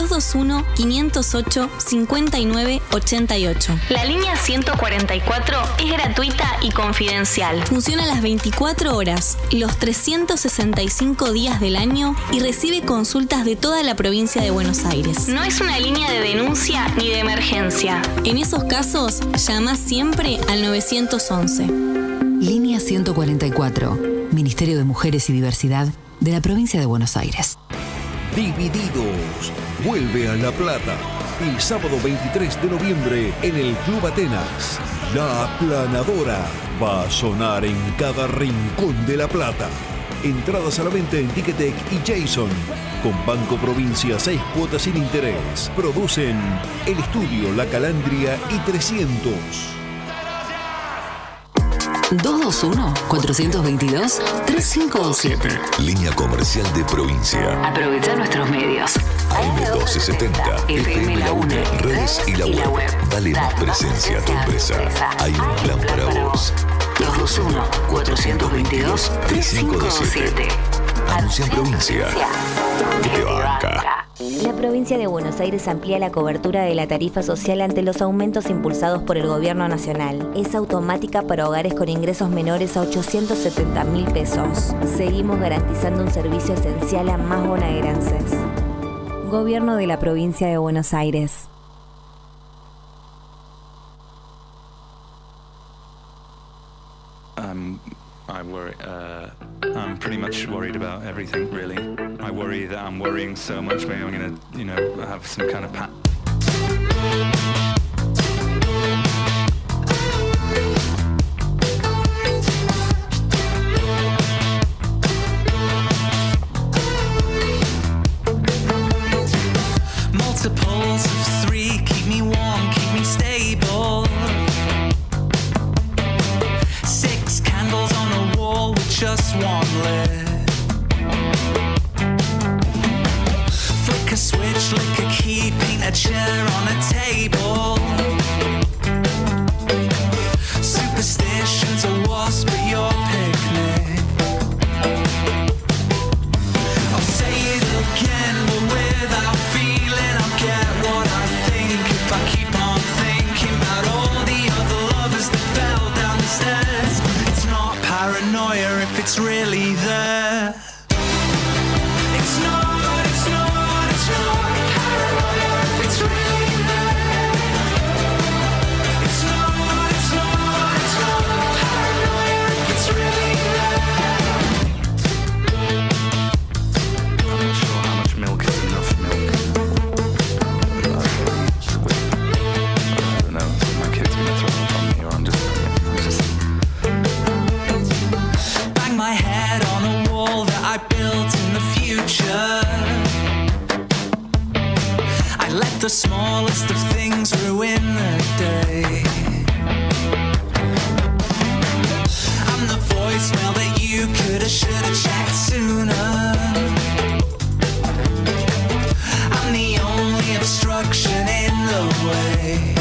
221-508-5988. La línea 144 es gratuita y confidencial. Funciona las 24 horas, los 365 días del año y recibe consultas de toda la provincia de Buenos Aires. No es una línea de denuncia ni de emergencia. En esos casos, llama siempre al 911. Línea 144. Ministerio de Mujeres y Diversidad de la provincia de Buenos Aires. Divididos. Vuelve a La Plata. El sábado 23 de noviembre en el Club Atenas. La Aplanadora va a sonar en cada rincón de La Plata. Entradas a la venta en Ticketek y Jason. Con Banco Provincia 6 cuotas sin interés. Producen El Estudio, La Calandria y 300. 221-422-3527. Línea comercial de provincia. Aprovecha nuestros medios. AM1270, FM La UNE, redes y la web. Dale más presencia a tu empresa. Hay un plan para vos. 221-422-3527. Anuncia en provincia. Que te banca. La provincia de Buenos Aires amplía la cobertura de la tarifa social ante los aumentos impulsados por el gobierno nacional. Es automática para hogares con ingresos menores a 870.000 pesos. Seguimos garantizando un servicio esencial a más bonaerenses. Gobierno de la provincia de Buenos Aires. I'm pretty much worried about everything, really. I worry that I'm worrying so much, maybe I'm gonna, have some kind of Multiples of 3 keep me warm, keep me stable. 6 candles on a wall with just one lit. Flick a switch, lick a key, paint a chair on a table. Superstitions are wasp at your picnic. I'll say it again, but without feeling. I'll get what I think if I keep on thinking about all the other lovers that fell down the stairs. It's not paranoia if it's really there. It's not paranoia if it's really there. It's not paranoia if it's really there. I'm not sure how much milk is enough milk. I don't know. My kid's gonna throw up on me, or I'm just. Bang my head on a wall that I built in the future. I let the smallest of things ruin the day. I'm the voicemail that you coulda, shoulda checked sooner. I'm the only obstruction in the way.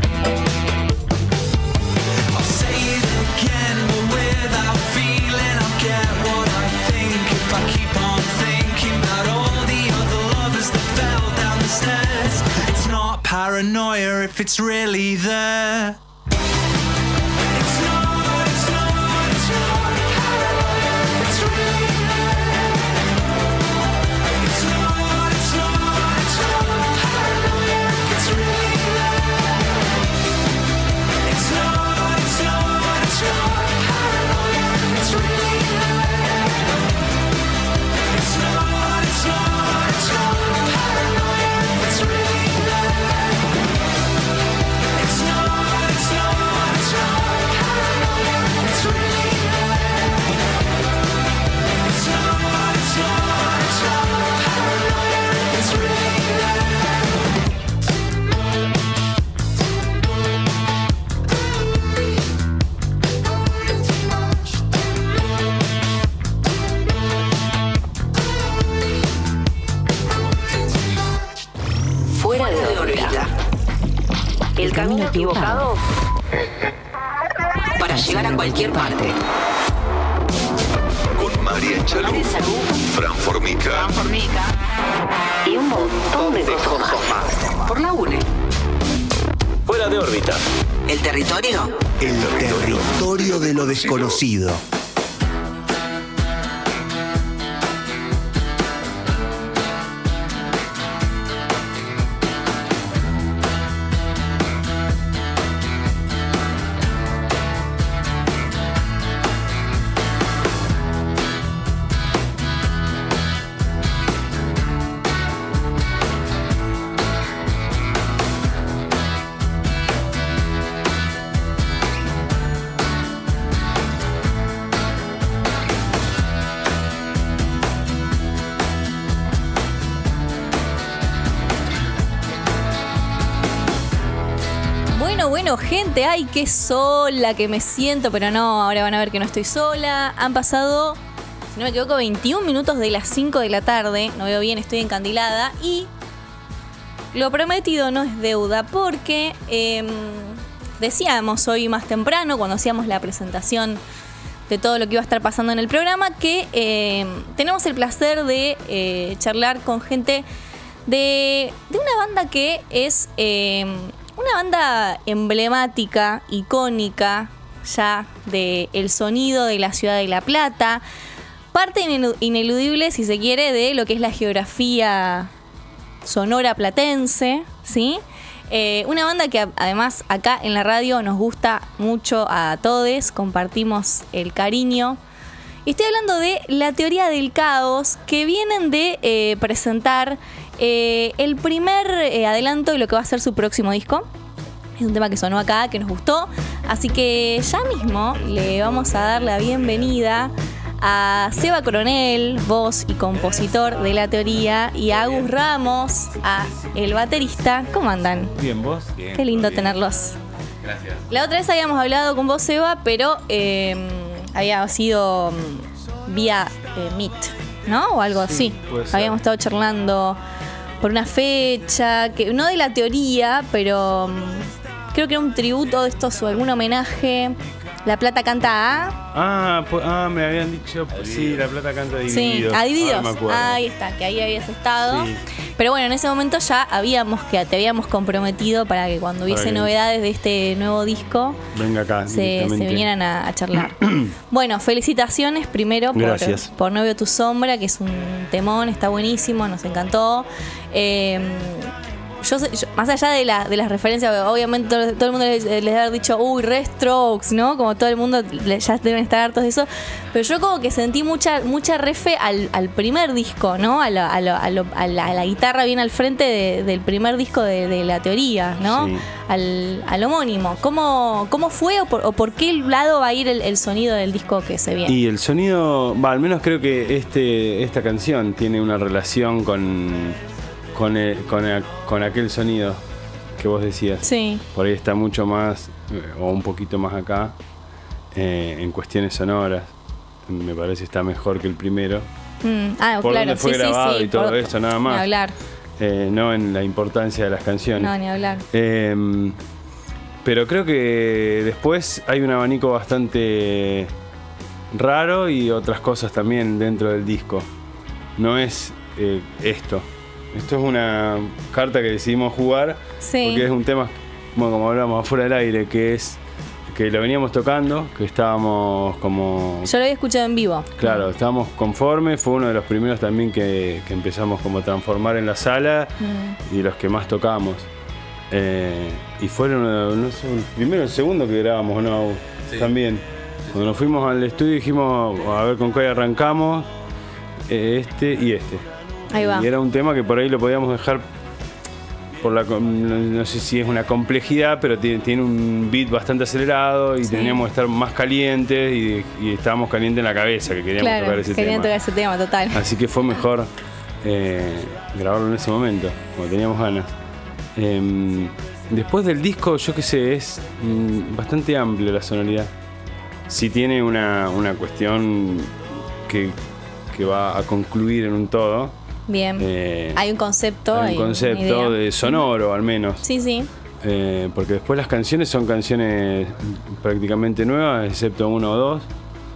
I'll say it again, but without feeling. I'll get what I think if I keep on thinking about all the other lovers that fell down the stairs. It's not paranoia if it's really there. It's not paranoia if it's really there. It's not paranoia if it's really there. It's not paranoia if it's really there. It's not paranoia if it's really there. It's not paranoia if it's really there. It's not paranoia if it's really Fuera de órbita. El camino equivocado para llegar a cualquier parte. Con María Chalú, Fran Formica Y un montón de cosas más. Por la UNE. Fuera de órbita. El territorio. El territorio de lo desconocido. Bueno, gente, ay, qué sola que me siento, pero no, ahora van a ver que no estoy sola. Han pasado, si no me equivoco, 21 minutos de las 5 de la tarde. No veo bien, estoy encandilada. Y lo prometido no es deuda, porque decíamos hoy más temprano, cuando hacíamos la presentación de todo lo que iba a estar pasando en el programa, que tenemos el placer de charlar con gente de una banda que es una banda emblemática, icónica ya del sonido de la ciudad de La Plata, parte ineludible, si se quiere, de lo que es la geografía sonora platense, ¿sí? Una banda que además acá en la radio nos gusta mucho a todos, compartimos el cariño. Y estoy hablando de La Teoría del Caos, que vienen de presentar el primer adelanto de lo que va a ser su próximo disco. Es un tema que sonó acá, que nos gustó. Así que ya mismo le vamos a dar la bienvenida a Seba Coronel, voz y compositor de La Teoría, y a Agus Ramos, el baterista. ¿Cómo andan? Bien, ¿vos? Bien. Qué lindo tenerlos. Gracias. La otra vez habíamos hablado con vos, Seba, pero había sido vía Meet, ¿no? O algo así. Habíamos estado charlando por una fecha, que no de La Teoría, pero creo que era un tributo de estos o algún homenaje. La Plata canta a... me habían dicho, sí, La Plata canta a Divididos. Sí, a Divididos. Me acuerdo. Ahí está, que ahí habías estado. Sí. Pero bueno, en ese momento ya te habíamos comprometido para que cuando hubiese novedades de este nuevo disco, venga acá, se vinieran a charlar. Bueno, felicitaciones primero por No Veo Tu Sombra, que es un temón, está buenísimo, nos encantó. Yo, más allá de las referencias, obviamente todo el mundo les debe haber dicho, re Strokes, ¿no? Como todo el mundo ya deben estar hartos de eso. Pero yo como que sentí mucha refe al primer disco, ¿no? A la guitarra bien al frente del primer disco de La Teoría, ¿no? Sí. Al homónimo. ¿Cómo fue o por qué lado va a ir el sonido del disco que se viene? Y el sonido, al menos creo que esta canción tiene una relación con aquel sonido que vos decías. Sí. Por ahí está mucho más, o un poquito más acá, en cuestiones sonoras. Me parece está mejor que el primero. Por claro, donde fue grabado y todo eso, nada más. Ni hablar. No en la importancia de las canciones. No, ni hablar. Pero creo que después hay un abanico bastante raro y otras cosas también dentro del disco. No es esto. Esto es una carta que decidimos jugar, porque es un tema, como hablamos afuera del aire, que lo veníamos tocando, que estábamos como... Yo lo había escuchado en vivo. Claro, estábamos conformes, fue uno de los primeros también que empezamos como a transformar en la sala y los que más tocamos. Y fueron, no sé, el primero o el segundo que grabamos, ¿no? Sí. También. Cuando nos fuimos al estudio dijimos, a ver con qué arrancamos, este y este. Ahí va. Y era un tema que por ahí lo podíamos dejar por no sé si es una complejidad, pero tiene un beat bastante acelerado y teníamos que estar más calientes y estábamos calientes en la cabeza, que queríamos tocar ese tema. Querían tocar ese tema, total. Así que fue mejor grabarlo en ese momento, cuando teníamos ganas. Después del disco, yo qué sé, es bastante amplio la sonoridad. Sí tiene una cuestión que va a concluir en un todo. Bien. Hay un concepto. Hay un concepto de sonoro, al menos. Sí, sí. Porque después las canciones son canciones prácticamente nuevas, excepto una o dos.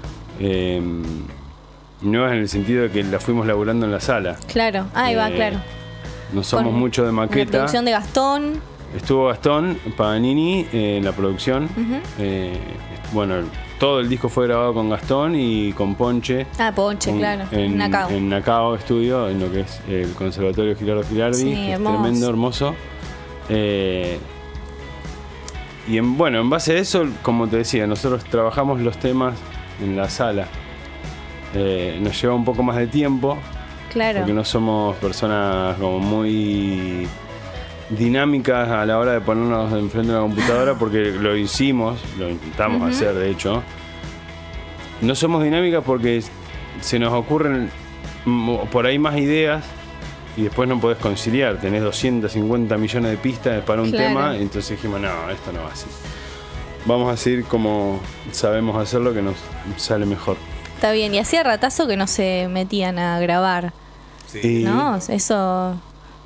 Nuevas en el sentido de que las fuimos laburando en la sala. Claro, ahí va, claro. No somos mucho de maqueta. La producción de Gastón. Estuvo Gastón Paganini en la producción. Bueno, todo el disco fue grabado con Gastón y con Ponche. Ponche, claro. En Nacao. En Nacao Estudio, en lo que es el Conservatorio Gilardo Gilardi, que es tremendo, hermoso. Y en base a eso, como te decía, nosotros trabajamos los temas en la sala. Nos lleva un poco más de tiempo. Claro. Porque no somos personas como muy dinámicas a la hora de ponernos enfrente de una computadora, porque lo hicimos, lo intentamos hacer de hecho. No somos dinámicas porque se nos ocurren por ahí más ideas y después no podés conciliar, tenés 250 millones de pistas para un tema, y entonces dijimos, no, esto no va así. Vamos a seguir como sabemos hacerlo, que nos sale mejor. Está bien, y hacía ratazo que no se metían a grabar. Sí. ¿No? Eso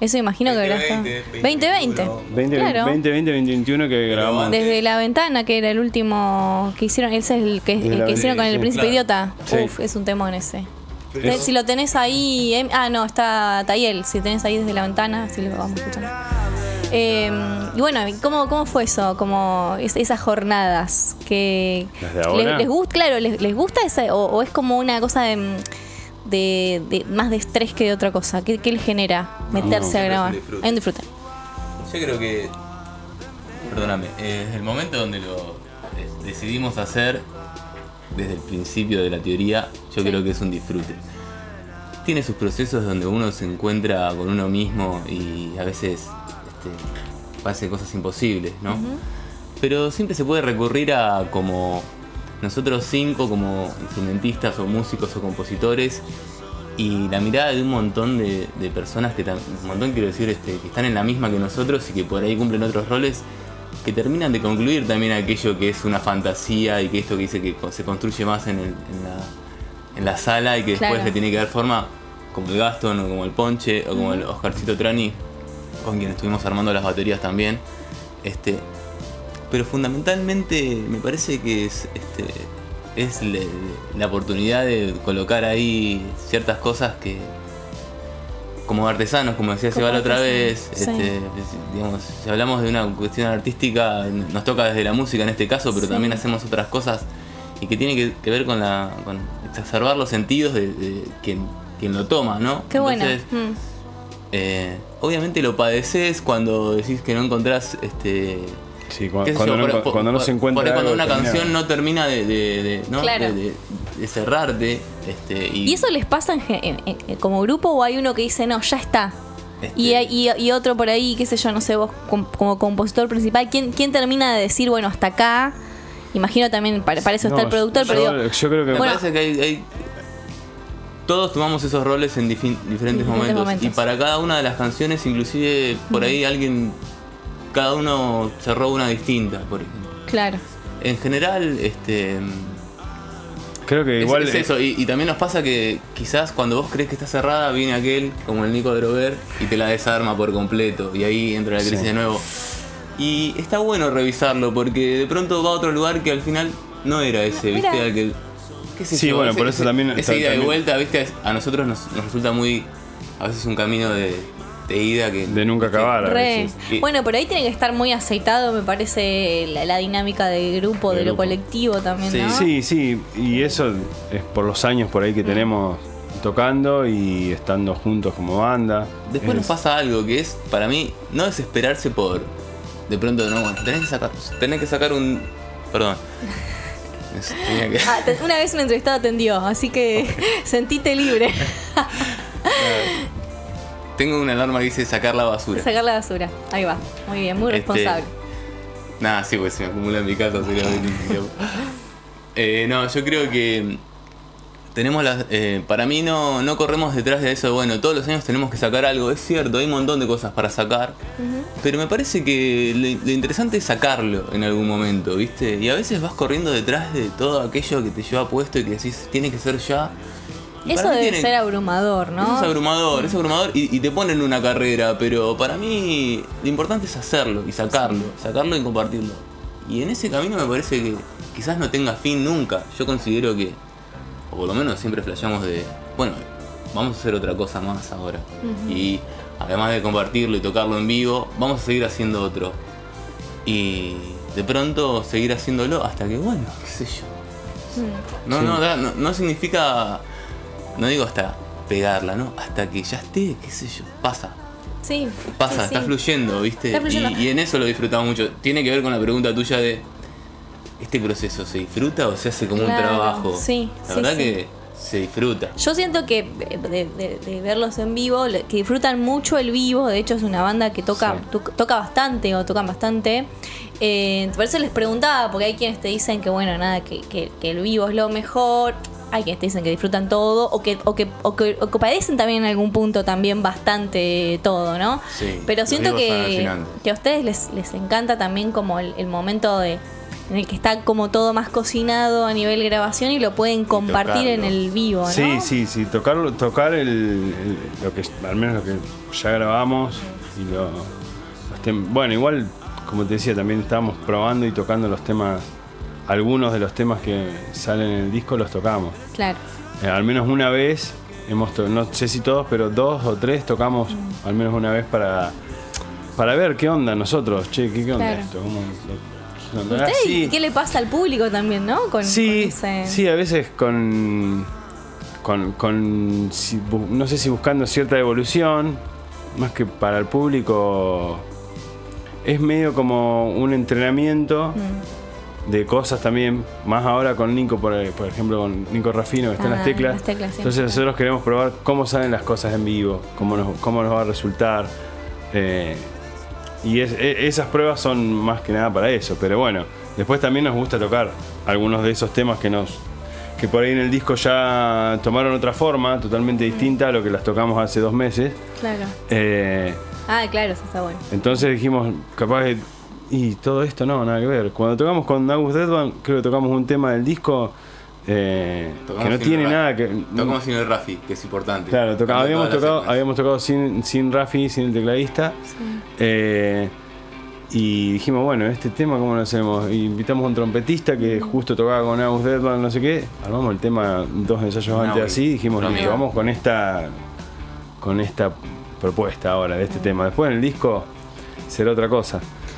Eso imagino que habrá estado. 2020. 2021 que grabamos. Desde La Ventana, que era el último que hicieron. Ese es el que hicieron con El Príncipe Idiota. Sí. Uf, es un temón ese. Si lo tenés ahí. No, está Tayel. Si lo tenés ahí desde La Ventana, si lo vamos escuchando. Y bueno, ¿cómo fue eso? Como esas jornadas que les gusta, claro, les gusta esa, o es como una cosa de más de estrés que de otra cosa. ¿Qué les genera meterse a grabar? Hay un disfrute. Yo creo que, perdóname, el momento donde lo decidimos hacer desde el principio de la teoría, yo creo que es un disfrute. Tiene sus procesos donde uno se encuentra con uno mismo y a veces pasan cosas imposibles, ¿no? Pero siempre se puede recurrir a como nosotros 5 como instrumentistas o músicos o compositores y la mirada de un montón de personas un montón quiero decir que están en la misma que nosotros y que por ahí cumplen otros roles que terminan de concluir también aquello que es una fantasía y que esto que dice que se construye más en la sala y que después le tiene que dar forma, como el Gaston o como el Ponche o como el Oscarcito Trani, con quien estuvimos armando las baterías también. Pero fundamentalmente me parece que es la oportunidad de colocar ahí ciertas cosas que, como artesanos, como decía Sebal otra vez, digamos, si hablamos de una cuestión artística, nos toca desde la música en este caso, pero también hacemos otras cosas y que tiene que ver con exacerbar los sentidos de quien lo toma, ¿no? Qué bueno. Obviamente lo padeces cuando decís que no encontrás sí, cuando no se encuentra cuando una terminado. canción no termina de cerrarte. ¿Y eso les pasa como grupo o hay uno que dice no, ya está? Y otro por ahí, qué sé yo, no sé, vos como compositor principal, ¿quién termina de decir, bueno, hasta acá? Imagino también, para eso está el productor, pero yo creo que me parece que hay todos tomamos esos roles en diferentes momentos. Y para cada una de las canciones, inclusive por ahí cada uno cerró una distinta, por ejemplo. Claro. En general, creo que igual es eso. Y también nos pasa que quizás cuando vos crees que está cerrada, viene aquel, como el Nico Drover, y te la desarma por completo. Y ahí entra la crisis de nuevo. Y está bueno revisarlo, porque de pronto va a otro lugar que al final no era ese, ¿viste? Al que, qué sé yo, bueno, por eso también esa ida y vuelta, ¿viste? A nosotros nos resulta muy, a veces un camino de ida que de nunca acabar. Bueno, pero ahí tiene que estar muy aceitado, me parece, la dinámica del grupo, de lo colectivo también, ¿no? Sí, y eso es por los años por ahí que tenemos tocando y estando juntos como banda. Después nos pasa algo que es, para mí, no desesperarse por, de pronto, no, bueno, tenés que sacar un, perdón. Una vez un entrevistado atendió, así que sentite libre. Tengo una alarma que dice sacar la basura. Sacar la basura, ahí va, muy bien, muy responsable. Nada, sí, pues si me acumula en mi casa sería muy difícil. No, yo creo que tenemos para mí no corremos detrás de eso de, bueno, todos los años tenemos que sacar algo. Es cierto, hay un montón de cosas para sacar, pero me parece que lo interesante es sacarlo en algún momento, ¿viste? Y a veces vas corriendo detrás de todo aquello que te lleva puesto y que decís, tiene que ser ya. Y eso debe ser abrumador, ¿no? Eso es abrumador y te ponen en una carrera, pero para mí lo importante es hacerlo y sacarlo y compartirlo. Y en ese camino me parece que quizás no tenga fin nunca. Yo considero que, o por lo menos siempre flasheamos de, bueno, vamos a hacer otra cosa más ahora. Y además de compartirlo y tocarlo en vivo, vamos a seguir haciendo otro. Y de pronto seguir haciéndolo hasta que, bueno, qué sé yo. No significa, no digo hasta pegarla, ¿no? Hasta que ya esté, qué sé yo, pasa. Sí. Pasa, está fluyendo, ¿viste? Está fluyendo. Y en eso lo disfrutamos mucho. Tiene que ver con la pregunta tuya de, ¿este proceso se disfruta o se hace como un trabajo? Sí. La verdad que se disfruta. Yo siento que de verlos en vivo, que disfrutan mucho el vivo. De hecho es una banda que toca bastante o tocan bastante. Por eso les preguntaba, porque hay quienes te dicen que bueno, nada, que el vivo es lo mejor. Hay quienes te dicen que disfrutan todo o que padecen también en algún punto también bastante todo, ¿no? Sí, pero siento que a ustedes les encanta también como el momento de en el que está como todo más cocinado a nivel grabación y lo pueden compartir en el vivo, ¿no? Sí. Tocar lo que al menos lo que ya grabamos y bueno, igual como te decía, también estábamos probando y tocando los temas, algunos de los temas que salen en el disco los tocamos. Claro. Al menos una vez no sé si todos, pero 2 o 3 tocamos al menos una vez para ver qué onda nosotros. Che, ¿qué onda esto? ¿Usted qué le pasa al público también, no? Sí, a veces no sé si buscando cierta evolución, más que para el público, es medio como un entrenamiento de cosas también, más ahora con Nico, por ejemplo, con Nico Raffino, que está en las teclas. Sí, entonces nosotros queremos probar cómo salen las cosas en vivo, cómo nos va a resultar. Y esas pruebas son más que nada para eso. Pero bueno, después también nos gusta tocar algunos de esos temas que por ahí en el disco ya tomaron otra forma totalmente distinta a lo que las tocamos hace 2 meses. Claro. Claro, eso está bueno. Entonces dijimos, capaz que... Y todo esto nada que ver. Cuando tocamos con August Deadman, creo que tocamos un tema del disco que no tiene nada que... Tocamos sin el Rafi, que es importante. Claro, habíamos tocado sin Rafi, sin el tecladista. Sí. Y dijimos, bueno, este tema ¿cómo lo hacemos? Y invitamos a un trompetista que justo tocaba con August Deadman, no sé qué. Armamos el tema 2 ensayos antes así. Dijimos, listo, vamos con esta propuesta ahora de este tema. Después en el disco será otra cosa.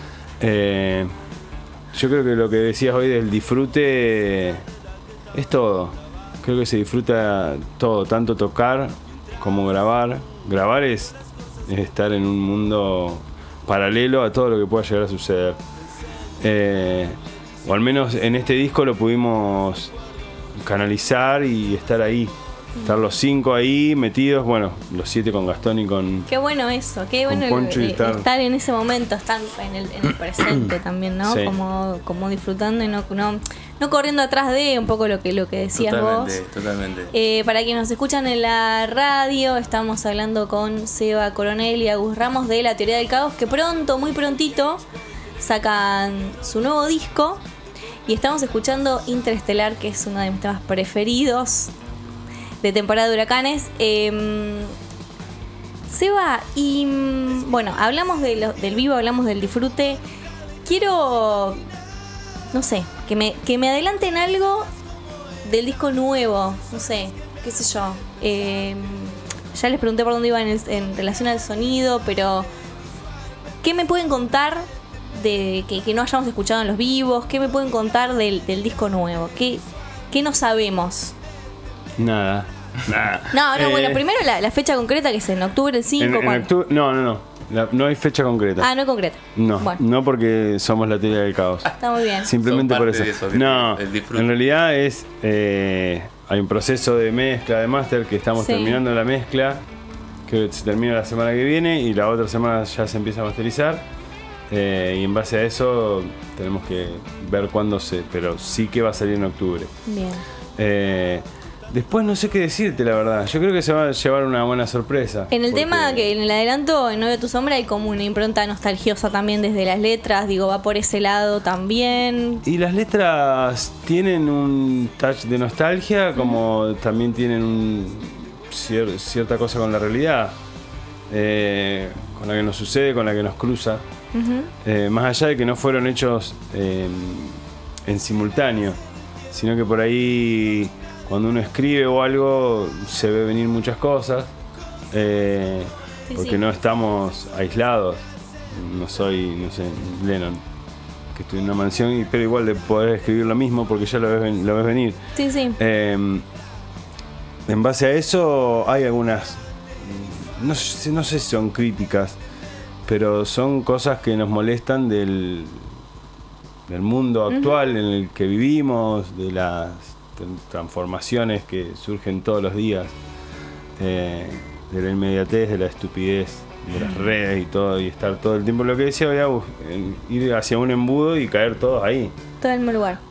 Yo creo que lo que decías hoy del disfrute es todo. Creo que se disfruta todo, tanto tocar como grabar. Grabar es estar en un mundo paralelo a todo lo que pueda llegar a suceder. O al menos en este disco lo pudimos canalizar y estar ahí. Estar los 5 ahí metidos, bueno, los 7 con Gastón y con... Qué bueno eso, qué bueno estar en ese momento, estar en el presente también, ¿no? Sí. Como disfrutando y no corriendo atrás de un poco lo que decías vos. Totalmente. Para quienes nos escuchan en la radio, estamos hablando con Seba Coronel y Agus Ramos de La Teoría del Caos, que muy prontito, sacan su nuevo disco y estamos escuchando Interestelar, que es uno de mis temas preferidos de temporada de huracanes. Seba, y bueno, hablamos del vivo, hablamos del disfrute. Quiero, no sé, que me adelanten algo del disco nuevo, no sé, qué sé yo. Ya les pregunté por dónde iban en relación al sonido, pero ¿qué me pueden contar de que no hayamos escuchado en los vivos? ¿Qué me pueden contar del disco nuevo? ¿Qué no sabemos? Nada. No, bueno, primero la fecha concreta, que es en octubre, el 5. En octubre, no. No hay fecha concreta. No es concreta. No, bueno. No porque somos La Teoría del Caos. Está muy bien. Simplemente por eso. No, en realidad hay un proceso de mezcla, de máster, que estamos terminando la mezcla, que se termina la semana que viene y la otra semana ya se empieza a masterizar. Y en base a eso tenemos que ver cuándo pero sí que va a salir en octubre. Bien. Después no sé qué decirte, la verdad. Yo creo que se va a llevar una buena sorpresa. En el tema que en el adelanto, en Novia tu Sombra, hay como una impronta nostalgiosa también desde las letras. Digo, va por ese lado también. Y las letras tienen un touch de nostalgia, como también tienen cierta cosa con la realidad, con la que nos sucede, con la que nos cruza. Más allá de que no fueron hechos en simultáneo, sino que por ahí... Cuando uno escribe o algo, se ve venir muchas cosas, porque no estamos aislados. No soy, no sé, Lennon, que estoy en una mansión, pero igual de poder escribir lo mismo porque ya lo ves venir. Sí. En base a eso hay algunas, no sé si son críticas, pero son cosas que nos molestan del mundo actual en el que vivimos, de las transformaciones que surgen todos los días, de la inmediatez, de la estupidez, de las redes y todo, y estar todo el tiempo, lo que decía hoy, ir hacia un embudo y caer todos ahí. Todo en el mismo lugar.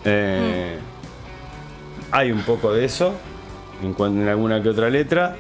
Hay un poco de eso en alguna que otra letra.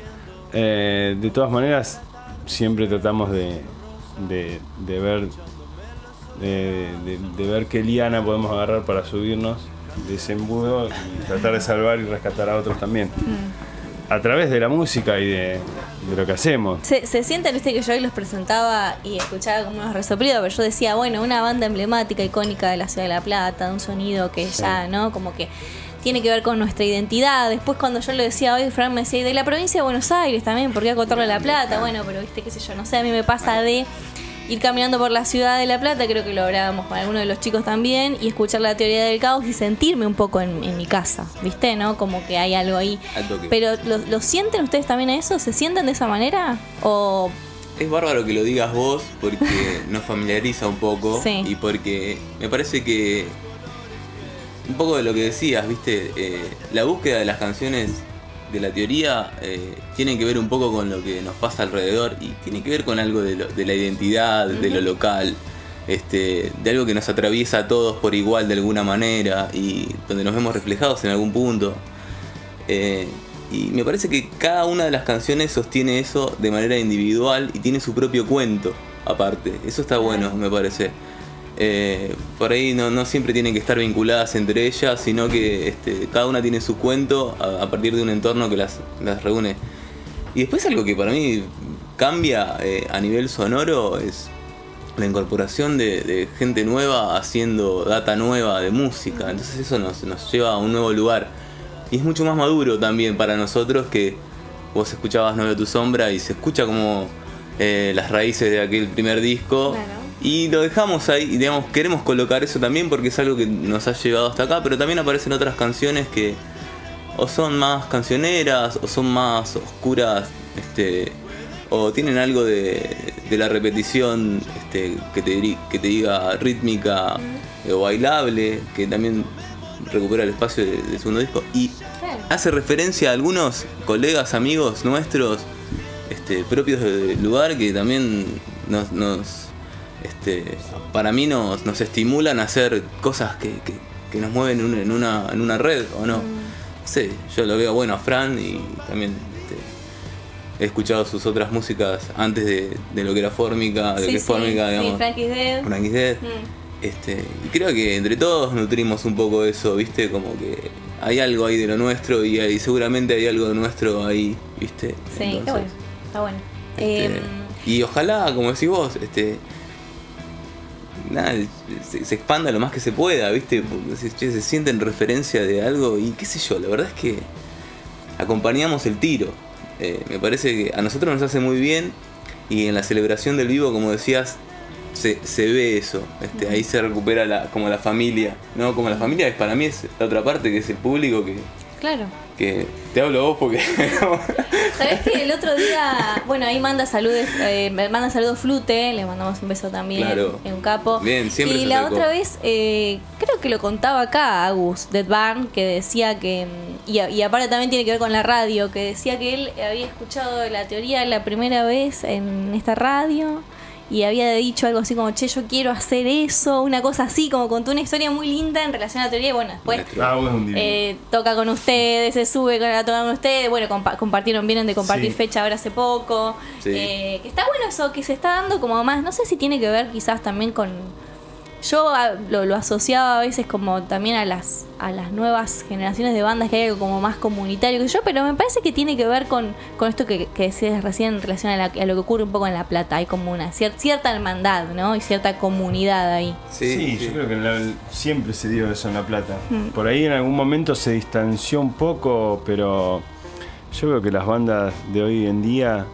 De todas maneras, siempre tratamos de ver de ver qué liana podemos agarrar para subirnos de ese embudo y tratar de salvar y rescatar a otros también. A través de la música y de lo que hacemos. Se sienten, viste, que yo hoy los presentaba y escuchaba como unos resoplidos, pero yo decía, bueno, una banda emblemática, icónica de la ciudad de La Plata, de un sonido que ya, ¿no? Como que tiene que ver con nuestra identidad. Después cuando yo lo decía hoy, Fran me decía, y de la provincia de Buenos Aires también, ¿por qué acotarlo a La Plata? Bueno, pero viste, qué sé yo, no sé, a mí me pasa de ir caminando por la ciudad de La Plata, creo que lo hablábamos con algunos de los chicos también, y escuchar la teoría del caos y sentirme un poco en mi casa, ¿viste? ¿No? Como que hay algo ahí. Pero ¿lo sienten ustedes también a eso? ¿Se sienten de esa manera? ¿O...? Es bárbaro que lo digas vos porque nos familiariza un poco. Sí. Y porque me parece que un poco de lo que decías, ¿viste? La búsqueda de las canciones de la teoría tiene que ver un poco con lo que nos pasa alrededor y tiene que ver con algo de la identidad, de lo local, de algo que nos atraviesa a todos por igual de alguna manera y donde nos vemos reflejados en algún punto. Y me parece que cada una de las canciones sostiene eso de manera individual y tiene su propio cuento aparte. Eso está bueno, me parece. Por ahí no siempre tienen que estar vinculadas entre ellas, sino que cada una tiene su cuento a partir de un entorno que las reúne. Y después algo que para mí cambia a nivel sonoro es la incorporación de gente nueva haciendo data nueva de música. Entonces eso nos lleva a un nuevo lugar. Y es mucho más maduro también para nosotros, que vos escuchabas No veo tu sombra y se escucha como las raíces de aquel primer disco. Claro. Y lo dejamos ahí, y digamos, queremos colocar eso también porque es algo que nos ha llevado hasta acá, pero también aparecen otras canciones que o son más cancioneras, o son más oscuras, o tienen algo de la repetición, que te diga rítmica o bailable, que también recupera el espacio del segundo disco. Y hace referencia a algunos colegas, amigos nuestros, propios del lugar, que también para mí nos estimulan a hacer cosas que nos mueven en una red, ¿o no? No sé, yo lo veo bueno a Fran y también he escuchado sus otras músicas antes de lo que era Fórmica, de lo que es Fórmica, digamos. Sí, Frankie's Dead. Y creo que entre todos nutrimos un poco eso, ¿viste? Como que hay algo ahí de lo nuestro y seguramente hay algo de nuestro ahí, ¿viste? Sí, entonces, qué bueno, está bueno. Y ojalá, como decís vos, nada, se expanda lo más que se pueda, ¿viste? Se siente en referencia de algo y qué sé yo, la verdad es que acompañamos el tiro. Me parece que a nosotros nos hace muy bien y en la celebración del vivo, como decías, se ve eso. Ahí se recupera como la familia, ¿no? Como la familia es, para mí es la otra parte, que es el público que... Claro. Que te hablo a vos porque... ¿Sabés que el otro día, bueno, ahí manda saludos Flute, le mandamos un beso también, claro, un capo. Bien, siempre. Y la otra vez, creo que lo contaba acá Agus Dead Barn, que decía que, y aparte también tiene que ver con la radio, que decía que él había escuchado la teoría la primera vez en esta radio y había dicho algo así como, che, yo quiero hacer eso, una cosa así, como contó una historia muy linda en relación a la teoría. Y bueno, después toca con ustedes, se sube a tocar con ustedes. Bueno, compartieron, vienen de compartir fecha ahora hace poco. Sí. Que está bueno eso, que se está dando como más, no sé si tiene que ver quizás también con... Yo lo asociaba a veces como también a las nuevas generaciones de bandas, que hay algo como más comunitario que yo, pero me parece que tiene que ver con esto que decías recién en relación a lo que ocurre un poco en La Plata. Hay como una cierta hermandad, ¿no? Y cierta comunidad ahí. Sí, yo creo que siempre se dio eso en La Plata. Por ahí en algún momento se distanció un poco, pero yo creo que las bandas de hoy en día,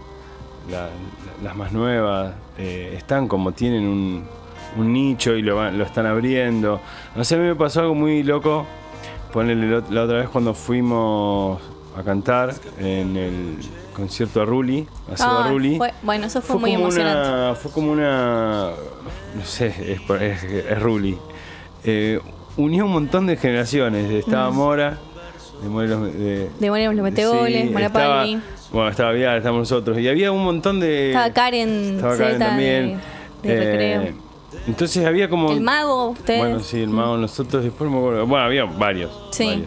las más nuevas, están como tienen un nicho y lo están abriendo. No sé, a mí me pasó algo muy loco. Ponele la otra vez cuando fuimos a cantar en el concierto a Rulli, a Seba Rulli. Bueno, eso fue muy emocionante. Fue como una... No sé, es Rulli. Unió un montón de generaciones. Estaba Mora, de Morelos los Metegoles, Mora Palmi. Bueno, estaba Vial, estábamos nosotros. Y había un montón de... Estaba Karen también. De Recreo. Entonces había como... El Mago, ustedes. Bueno, sí, el Mago, nosotros después me acuerdo. Bueno, había varios. Sí.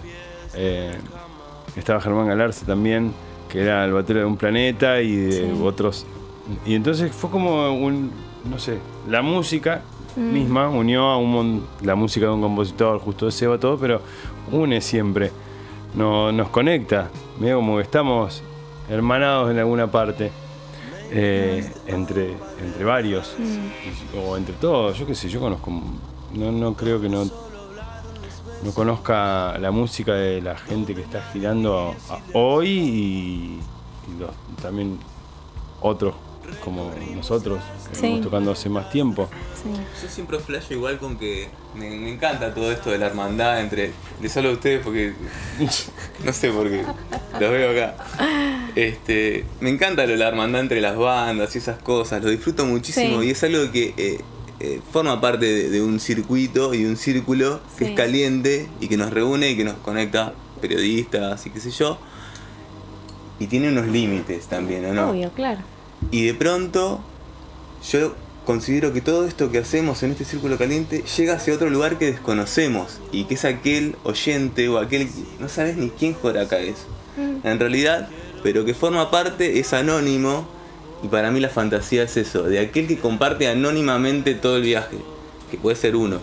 Estaba Germán Galarza también, que era el batero de Un Planeta y de otros. Y entonces fue como no sé, la música misma unió a la música de un compositor, justo de Seba, todo, pero une siempre, nos conecta, medio como que estamos hermanados en alguna parte, entre varios, o entre todos, yo qué sé, yo conozco, no creo que no conozca la música de la gente que está girando hoy y también otros como nosotros que estamos tocando hace más tiempo. Yo siempre flasho igual con que me encanta todo esto de la hermandad entre... Les hablo a ustedes porque... no sé por qué. Los veo acá. Me encanta lo de la hermandad entre las bandas y esas cosas. Lo disfruto muchísimo y es algo que forma parte de un circuito y un círculo que es caliente y que nos reúne y que nos conecta periodistas y qué sé yo. Y tiene unos límites también, ¿o no? Obvio, claro. Y de pronto yo considero que todo esto que hacemos en este círculo caliente llega hacia otro lugar que desconocemos y que es aquel oyente o aquel que no sabes ni quién joraca es en realidad, pero que forma parte, es anónimo, y para mí la fantasía es eso, de aquel que comparte anónimamente todo el viaje, que puede ser uno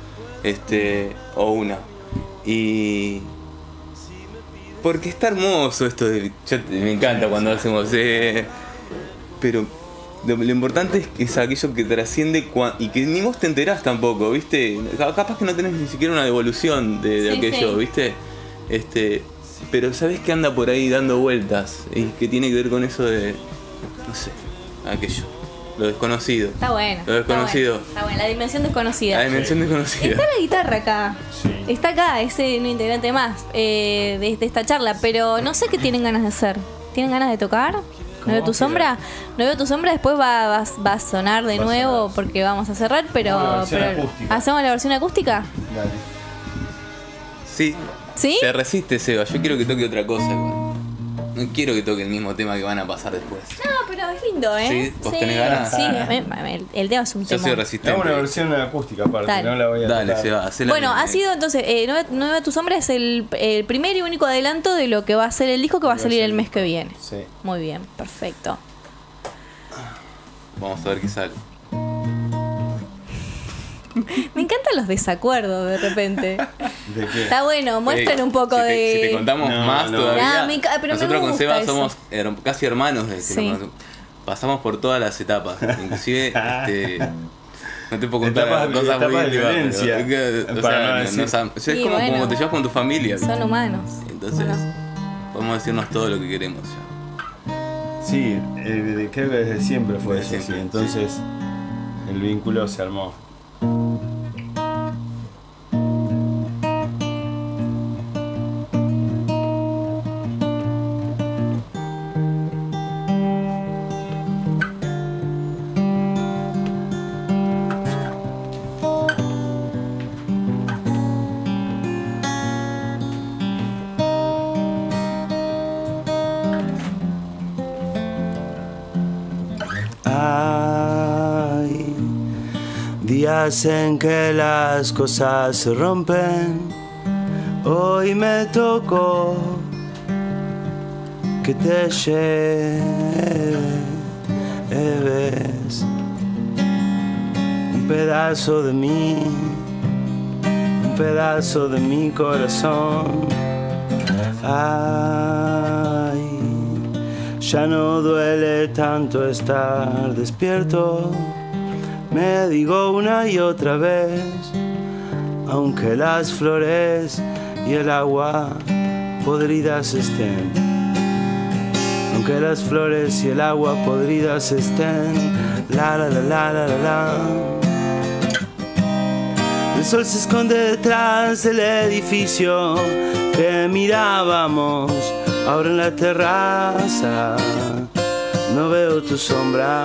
o una, y porque está hermoso esto me encanta cuando hacemos pero lo importante es que es aquello que trasciende y que ni vos te enterás tampoco, ¿viste? Capaz que no tenés ni siquiera una devolución de aquello, ¿viste? Pero sabés que anda por ahí dando vueltas y que tiene que ver con eso de, no sé, aquello, lo desconocido. Está bueno. Lo desconocido. Está bueno, la dimensión desconocida. La dimensión desconocida. Está la guitarra acá. Sí. Está acá, es un integrante más de esta charla, pero no sé qué tienen ganas de hacer. ¿Tienen ganas de tocar? ¿No veo tu sombra? No veo tu sombra, después va a sonar de nuevo porque vamos a cerrar, pero ¿hacemos la versión acústica? Dale. Sí. ¿Sí? Se resiste, Seba. Yo quiero que toque otra cosa. No quiero que toque el mismo tema que van a pasar después. No, pero es lindo, ¿eh? ¿Sí? ¿Vos tenés ganas? Sí, el tema es un tema. Yo soy resistente. Hago una versión acústica aparte, Dale. no la voy a tocar. Dale, Seba, hacela. Bueno, ha sido entonces, No veo tu sombra es el primer y único adelanto de lo que va a ser el disco que va a salir el mes que viene. Sí. Muy bien, perfecto. Vamos a ver qué sale. Me encantan los desacuerdos de repente. ¿De qué? Está bueno, muestren un poco Si te contamos más todavía. pero nosotros con Seba eso. somos casi hermanos. Pasamos por todas las etapas. Inclusive, no te puedo contar cosas muy íntimas. Es como te llevas con tu familia. Son humanos. Entonces, podemos decirnos todo lo que queremos ya. Sí, creo que desde siempre fue eso. Sí. Entonces, el vínculo se armó. Días en que las cosas se rompen, hoy me tocó que te lleves un pedazo de mí, un pedazo de mi corazón. Ay, ya no duele tanto estar despierto. Me digo una y otra vez, aunque las flores y el agua podridas estén, aunque las flores y el agua podridas estén, la la la la la la la. El sol se esconde detrás del edificio que mirábamos, ahora en la terraza no veo tu sombra.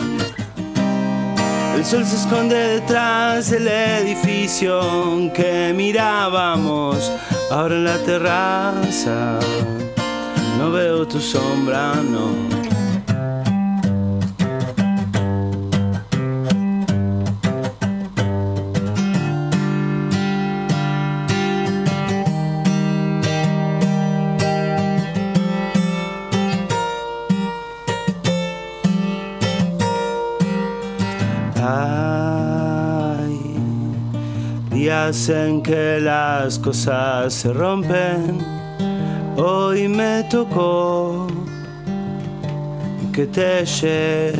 El sol se esconde detrás del edificio que mirábamos, ahora en la terraza no veo tu sombra, no. Ay, días en que las cosas se rompen, hoy me tocó que te lleves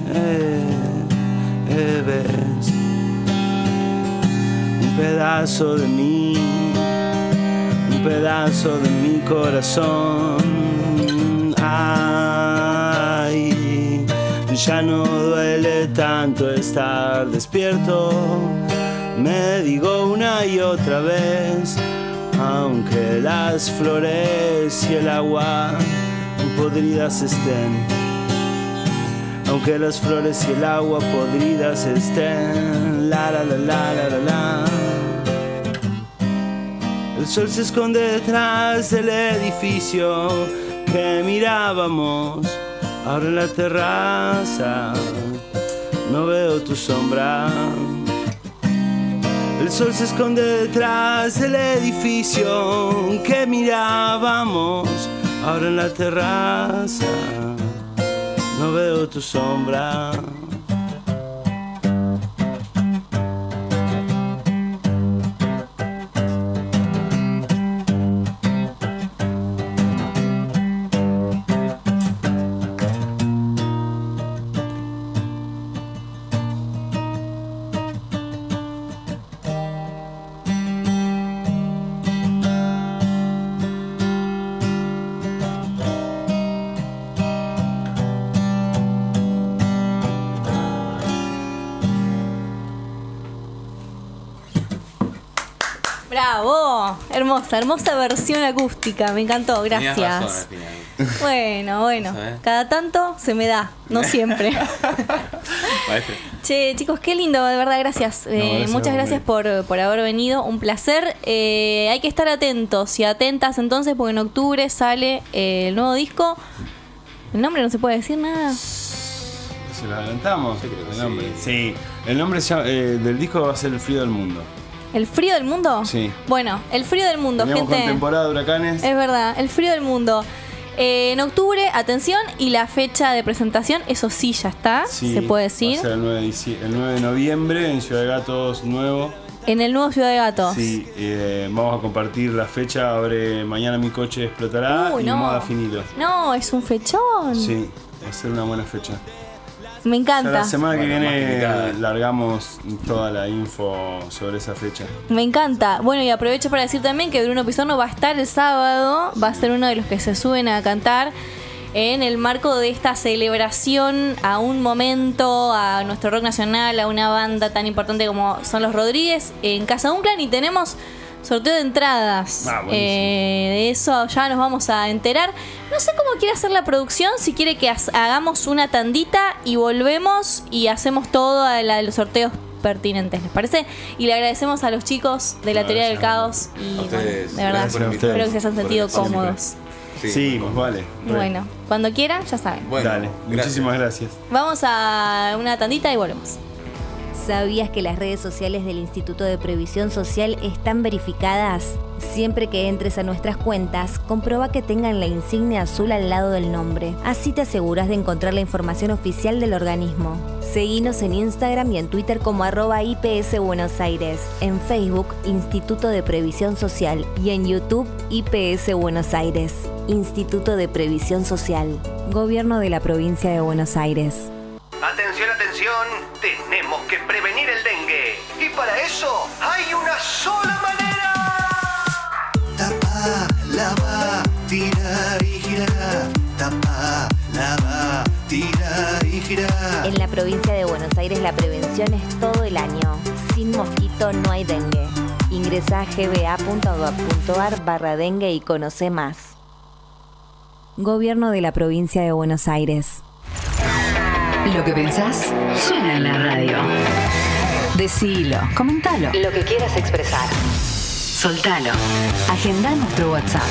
un pedazo de mí, un pedazo de mi corazón. Ay, ya no duele tanto estar despierto, me digo una y otra vez, aunque las flores y el agua podridas estén, aunque las flores y el agua podridas estén. La la la la la la la. El sol se esconde detrás del edificio que mirábamos. Ahora en la terraza no veo tu sombra. El sol se esconde detrás del edificio que mirábamos. Ahora en la terraza no veo tu sombra. Bravo, hermosa versión acústica, me encantó, gracias. Tenías razón al final. Bueno, cada tanto se me da, no siempre. Che, chicos, qué lindo, de verdad, gracias. Muchas gracias por haber venido, un placer. Hay que estar atentos y atentas entonces, porque en octubre sale el nuevo disco. ¿El nombre no se puede decir nada? ¿Se lo adelantamos? El nombre. Sí, el nombre del disco va a ser El Frío del Mundo. ¿El frío del mundo? Sí. Bueno, el frío del mundo, Teníamos gente. con temporada de huracanes. Es verdad, el frío del mundo. En octubre, atención, y la fecha de presentación, eso sí ya está, Sí, se puede decir. Va a ser el 9 de noviembre en Ciudad de Gatos Nuevo. En el nuevo Ciudad de Gatos. Sí, vamos a compartir la fecha. Abre Mañana mi coche explotará y no. Moda Finito. No, es un fechón. Sí, va a ser una buena fecha. Me encanta. Ya la semana que viene largamos toda la info sobre esa fecha. Me encanta. Bueno, y aprovecho para decir también que Bruno Pizarno va a estar el sábado, va a ser uno de los que se suben a cantar en el marco de esta celebración a un momento, a nuestro rock nacional, a una banda tan importante como son los Rodríguez, en Casa Unclan, y tenemos sorteo de entradas. De eso ya nos vamos a enterar. No sé cómo quiere hacer la producción, si quiere que hagamos una tandita y volvemos y hacemos todo a la de los sorteos pertinentes, ¿les parece? Y le agradecemos a los chicos de la Teoría del Caos y bueno, de verdad, espero que se hayan sentido cómodos. Sí, más vale. Bueno, cuando quieran, ya saben. Dale, muchísimas gracias. Vamos a una tandita y volvemos. ¿Sabías que las redes sociales del Instituto de Previsión Social están verificadas? Siempre que entres a nuestras cuentas, comprueba que tengan la insignia azul al lado del nombre. Así te aseguras de encontrar la información oficial del organismo. Seguinos en Instagram y en Twitter como @IPS Buenos Aires, en Facebook Instituto de Previsión Social y en YouTube IPS Buenos Aires. Instituto de Previsión Social, Gobierno de la Provincia de Buenos Aires. Atención, atención, tenemos que prevenir el dengue. Y para eso hay una sola manera. Tapa, lava, tira y gira. Tapa, lava, tira y gira. En la provincia de Buenos Aires la prevención es todo el año. Sin mosquito no hay dengue. Ingresa a gba.gov.ar/dengue y conoce más. Gobierno de la Provincia de Buenos Aires. Lo que pensás suena en la radio. Decilo, comentalo. Lo que quieras expresar. Soltalo. Agendá nuestro WhatsApp.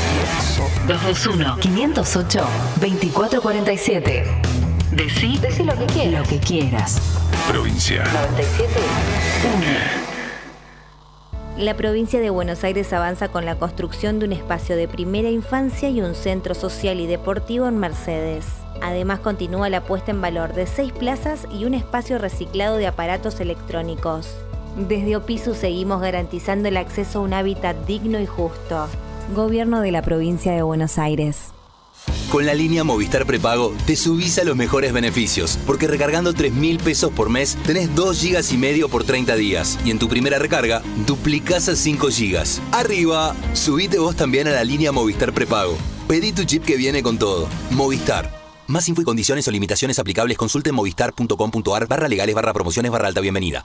221-508-2447. Decí lo que quieras. Lo que quieras. Provincia 97.1. La provincia de Buenos Aires avanza con la construcción de un espacio de primera infancia y un centro social y deportivo en Mercedes. Además, continúa la puesta en valor de 6 plazas y un espacio reciclado de aparatos electrónicos. Desde Opisu seguimos garantizando el acceso a un hábitat digno y justo. Gobierno de la Provincia de Buenos Aires. Con la línea Movistar Prepago te subís a los mejores beneficios, porque recargando 3.000 pesos por mes tenés 2 gigas y medio por 30 días. Y en tu primera recarga, duplicás a 5 gigas. ¡Arriba! Subite vos también a la línea Movistar Prepago. Pedí tu chip que viene con todo. Movistar. Más info y condiciones o limitaciones aplicables consulte en movistar.com.ar/legales/promociones/alta bienvenida.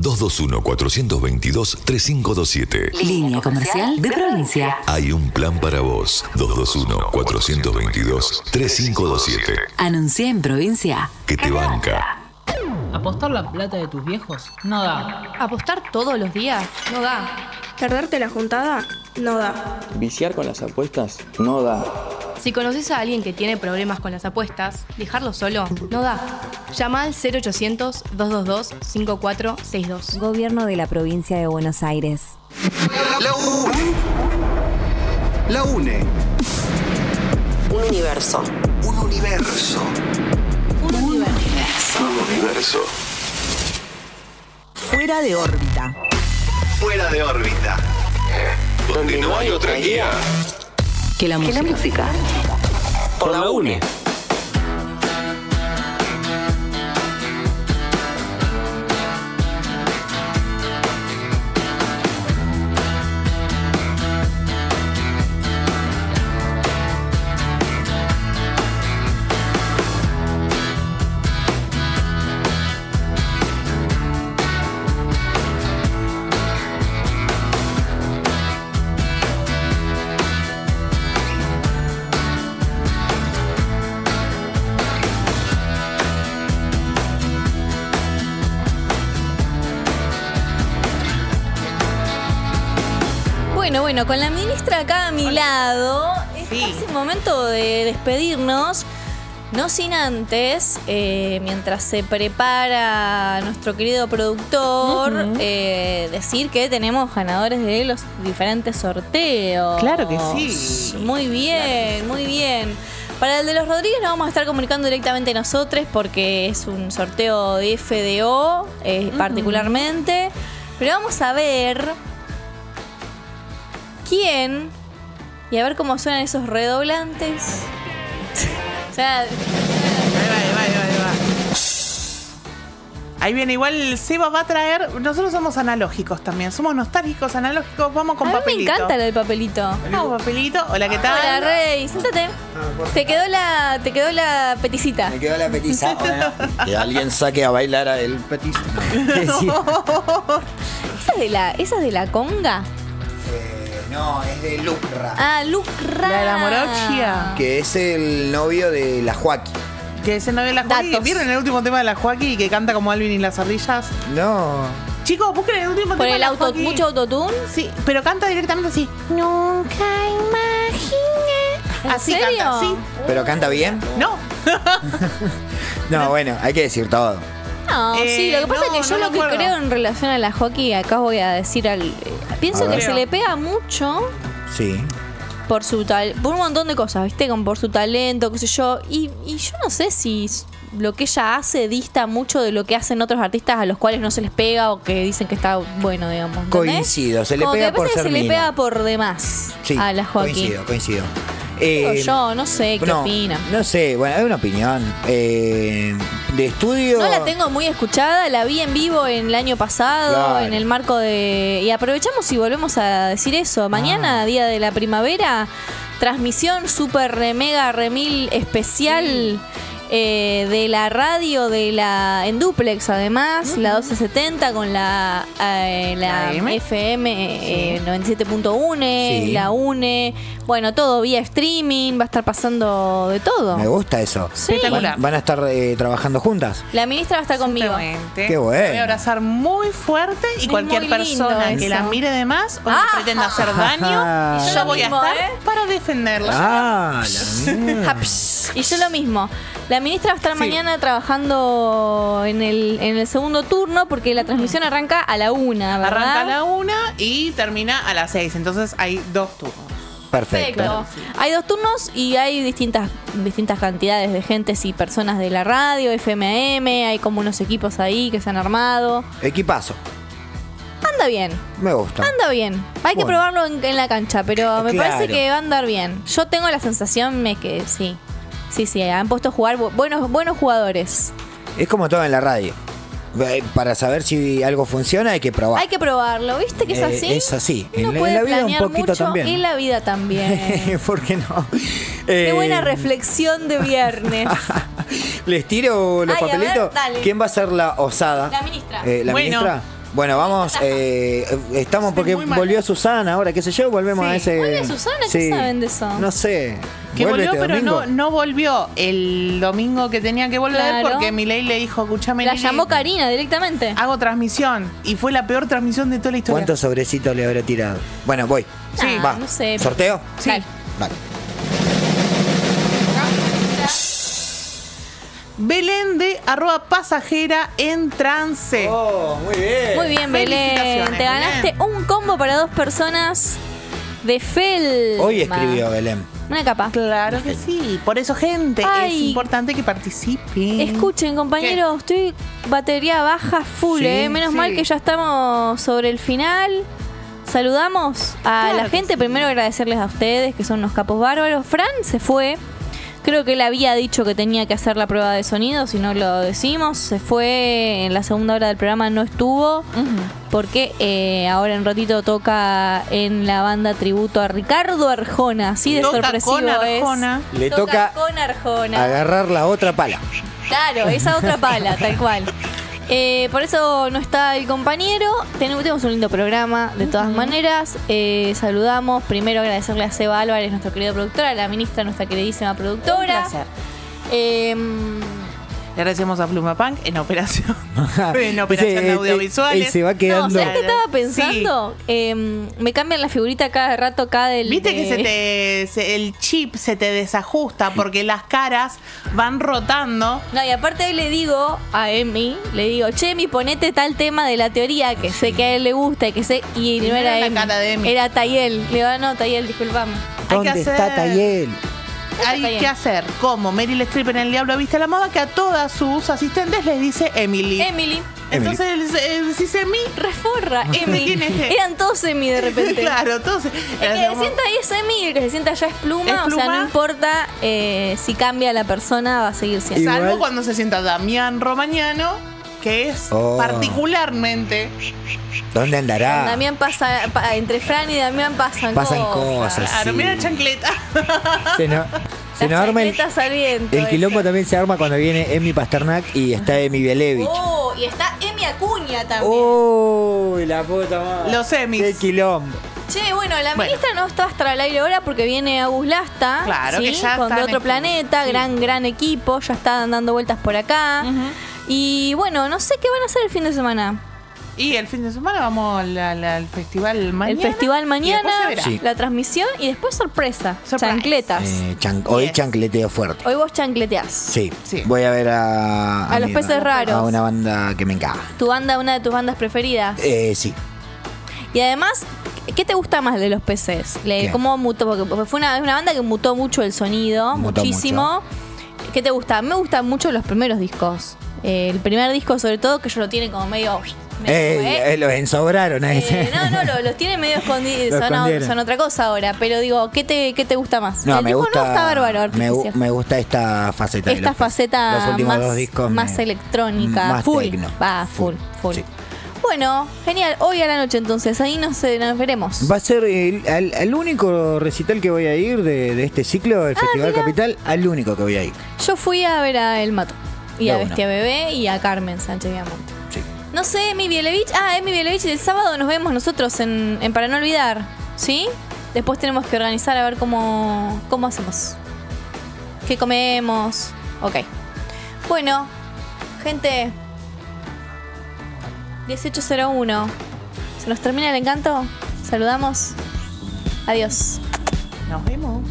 221-422-3527. Línea comercial de provincia. Hay un plan para vos. 221-422-3527. Anuncia en provincia. Que te banca. ¿Apostar la plata de tus viejos? No da. ¿Apostar todos los días? No da. ¿Perderte la juntada? No da. ¿Viciar con las apuestas? No da. Si conoces a alguien que tiene problemas con las apuestas, dejarlo solo no da. Llama al 0800-222-5462. Gobierno de la Provincia de Buenos Aires. La UNE. Un universo. Un universo. Un universo. Un universo. Fuera de órbita. Fuera de órbita. Donde no hay otra guía Que la música. Por la UNE. Bueno, con la ministra acá a mi lado, es casi el momento de despedirnos. No sin antes, mientras se prepara nuestro querido productor, decir que tenemos ganadores de los diferentes sorteos. Claro que sí. Muy bien, muy bien. Para el de los Rodríguez nos vamos a estar comunicando directamente nosotros porque es un sorteo de FDO particularmente. Pero vamos a ver quién y a ver cómo suenan esos redoblantes. O sea, ahí va. Ahí viene, igual Seba va a traer. Nosotros somos analógicos también. Somos nostálgicos, analógicos. Vamos con papelito. Me encanta lo del papelito. Vamos, papelito. Hola, ¿qué tal? Hola, Rey. Siéntate. Te quedó la peticita. Me quedó la petiza. Que alguien saque a bailar a el petiz. ¿Esa es de la conga? No, es de Lucra. Ah, Lucra. La de la morochia. Que es el novio de la Joaquín. Que es el novio de la Joaquín. ¿Vieron el último tema de la Joaquín que canta como Alvin y las ardillas? No. Chicos, busquen el último ¿por tema el de la Joaquín. mucho autotune? Sí, pero canta directamente así. Nunca imaginé. Así serio? canta, sí. ¿Pero canta bien? No. No, bueno, hay que decir todo. No, sí, lo que pasa es que yo lo que creo en relación a la hockey, acá voy a decir pienso que se le pega mucho. Sí. Por un montón de cosas, ¿viste? Como por su talento, qué sé yo. Y yo no sé si lo que ella hace dista mucho de lo que hacen otros artistas a los cuales no se les pega o que dicen que está bueno, digamos. ¿entendés? Coincido, se le como pega que por se ser le mina. pega por demás Sí, a la hockey. Coincido. Digo yo, no sé qué opina. No sé, bueno, hay una opinión. De estudio. No la tengo muy escuchada, la vi en vivo el año pasado, Claro. en el marco de... Y aprovechamos y volvemos a decir eso. Mañana, día de la primavera, transmisión super mega remil especial de la radio en duplex, además, la 1270 con la FM 97.1, Sí. la UNE. Bueno, todo vía streaming, va a estar pasando de todo. Me gusta eso. Sí. ¿Van a estar trabajando juntas? La ministra va a estar conmigo. Qué bueno. La voy a abrazar muy fuerte y Es cualquier muy lindo persona que eso. la mire de más o que pretenda hacer daño, Y yo voy a mismo, estar para defenderla. Ah, Y yo lo mismo. La ministra va a estar mañana trabajando en el segundo turno porque la transmisión arranca a la 1, ¿verdad? Arranca a la 1 y termina a las 6. Entonces hay 2 turnos. Perfecto. Hay 2 turnos y hay distintas cantidades de gentes y personas de la radio, FMAM, hay como unos equipos ahí que se han armado. Equipazo. anda bien. Me gusta. Anda bien. Hay que probarlo en la cancha, pero me Claro. parece que va a andar bien. Yo tengo la sensación de que sí. Sí, han puesto a jugar buenos jugadores. Es como todo en la radio. Para saber si algo funciona hay que probar. Hay que probarlo, ¿viste que es así? Es así. Uno En puede la vida un planear poquito mucho, también. en la vida también. ¿Por qué no? Qué buena reflexión de viernes. Les tiro los Ay, a ver, papelitos. dale. ¿Quién va a ser la osada? La ministra. ¿La Bueno. ministra? Bueno, vamos. Estamos porque volvió Susana ahora, qué sé yo. Volvemos a ese. ¿Vuelve Susana? ¿Qué saben de eso? No sé. Que ¿Vuelve volvió, este pero domingo? no volvió el domingo que tenía que volver Claro. porque Milei le dijo, escúchame, La Lili, llamó Karina directamente. hago transmisión. Y fue la peor transmisión de toda la historia. ¿Cuántos sobrecitos le habré tirado? Bueno, voy. Sí. Va. No sé. ¿Sorteo? Sí. Vale. Belén de @pasajera en trance. Oh, muy bien. Muy bien, Belén. Felicitaciones, Te ganaste un combo para 2 personas de Felma. Hoy escribió Belén. Una capa. Claro que sí. Por eso, gente, Ay. es importante que participen. Escuchen, compañeros, estoy batería baja full, Sí, Menos sí. mal que ya estamos sobre el final. Saludamos a la gente. Primero agradecerles a ustedes, que son unos capos bárbaros. Fran se fue. Creo que él había dicho que tenía que hacer la prueba de sonido, si no lo decimos. Se fue en la segunda hora del programa, no estuvo. Porque ahora en ratito toca en la banda tributo a Ricardo Arjona. Así de Toca sorpresivo con Arjona. es. Le toca con Arjona. agarrar la otra pala. Claro, esa otra pala, tal cual. Por eso no está el compañero. Tenemos un lindo programa, de todas maneras. Saludamos. Primero agradecerle a Seba Álvarez, nuestro querido productor, a la ministra, nuestra queridísima productora. Un placer. Le agradecemos a Pluma Punk en operación. En operación de audiovisuales. Se va quedando. No, ¿sabes qué estaba pensando? Me cambian la figurita cada rato acá del. Viste que el chip se te desajusta porque las caras van rotando. No, y aparte hoy le digo a Emi, che, Emi, ponete tal tema de la teoría que sé que a él le gusta y que sé. Y no era la Emi, cara de Emi. era Tayel. Le digo, no, Tayel, disculpame. ¿Dónde está Tayel? Hay que hacer como Meryl Streep en El Diablo Viste la Moda, que a todas sus asistentes les dice Emily. Entonces decís Emi, reforra, Emi. ¿Quién es? Eran todos Emi de repente. Claro, todos. El que se sienta ahí es Emi y el que se sienta allá es Pluma. ¿Es O sea, Pluma? no importa si cambia la persona, va a seguir siendo. Salvo cuando se sienta Damián Romagnano, que es particularmente. ¿Dónde andará? Damián pasa, entre Fran y Damián pasan cosas. Claro, sí. mira la chancleta. Se nos arma el viento. El quilombo también se arma cuando viene Emi Pasternak y está Emi Belevich. Oh, y está Emi Acuña también. Uy, la puta madre. Los Emis. Qué quilombo. Che, bueno, la ministra no está hasta el aire ahora porque viene Agus Lasta. Claro, ¿sí? que ya Con está De en Otro el- Planeta, sí. gran equipo, ya están dando vueltas por acá. Y bueno, no sé qué van a hacer el fin de semana. Y el fin de semana vamos al festival mañana. El festival mañana, y después se verá. la transmisión y después sorpresa. Chancletas. Hoy chancleteo fuerte. Hoy vos chancleteás. Sí. Voy a ver a los peces raros. A una banda que me encanta. Tu banda, una de tus bandas preferidas. Sí. Y además, ¿qué te gusta más de los peces? ¿Cómo mutó? Porque fue una banda que mutó mucho el sonido, Mutó muchísimo. ¿Qué te gusta? Me gustan mucho los primeros discos. El primer disco, sobre todo, que ellos lo tienen como medio. Los ensobraron a ese. Los tiene medio escondidos. Lo escondieron. Son otra cosa ahora. Pero digo, ¿qué te gusta más? No, el me disco gusta. no está bárbaro, artificial. Me gusta esta faceta. Esta faceta los últimos dos discos más electrónica. más full. tecno. Va, full. Sí. Bueno, genial. Hoy a la noche entonces. Ahí nos veremos. Va a ser el único recital que voy a ir de este ciclo del Festival mira. Capital, al único que voy a ir. Yo fui a ver a El Mato. Y De a una. Bestia Bebé y a Carmen Sánchez Viamonte. Sí. No sé, Emi Bielevich. Emi Bielevich, el sábado nos vemos nosotros en Para No Olvidar. ¿Sí? Después tenemos que organizar a ver cómo hacemos. ¿Qué comemos? Ok. Bueno, gente. 18:01. ¿Se nos termina el encanto? Saludamos. Adiós. Nos vemos.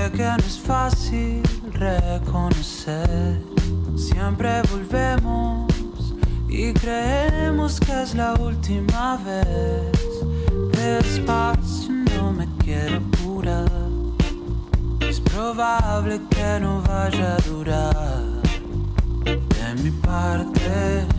sé que no es fácil reconocer. Siempre volvemos y creemos que es la última vez. Despacio, no me quiero apurar. Es probable que no vaya a durar. De mi parte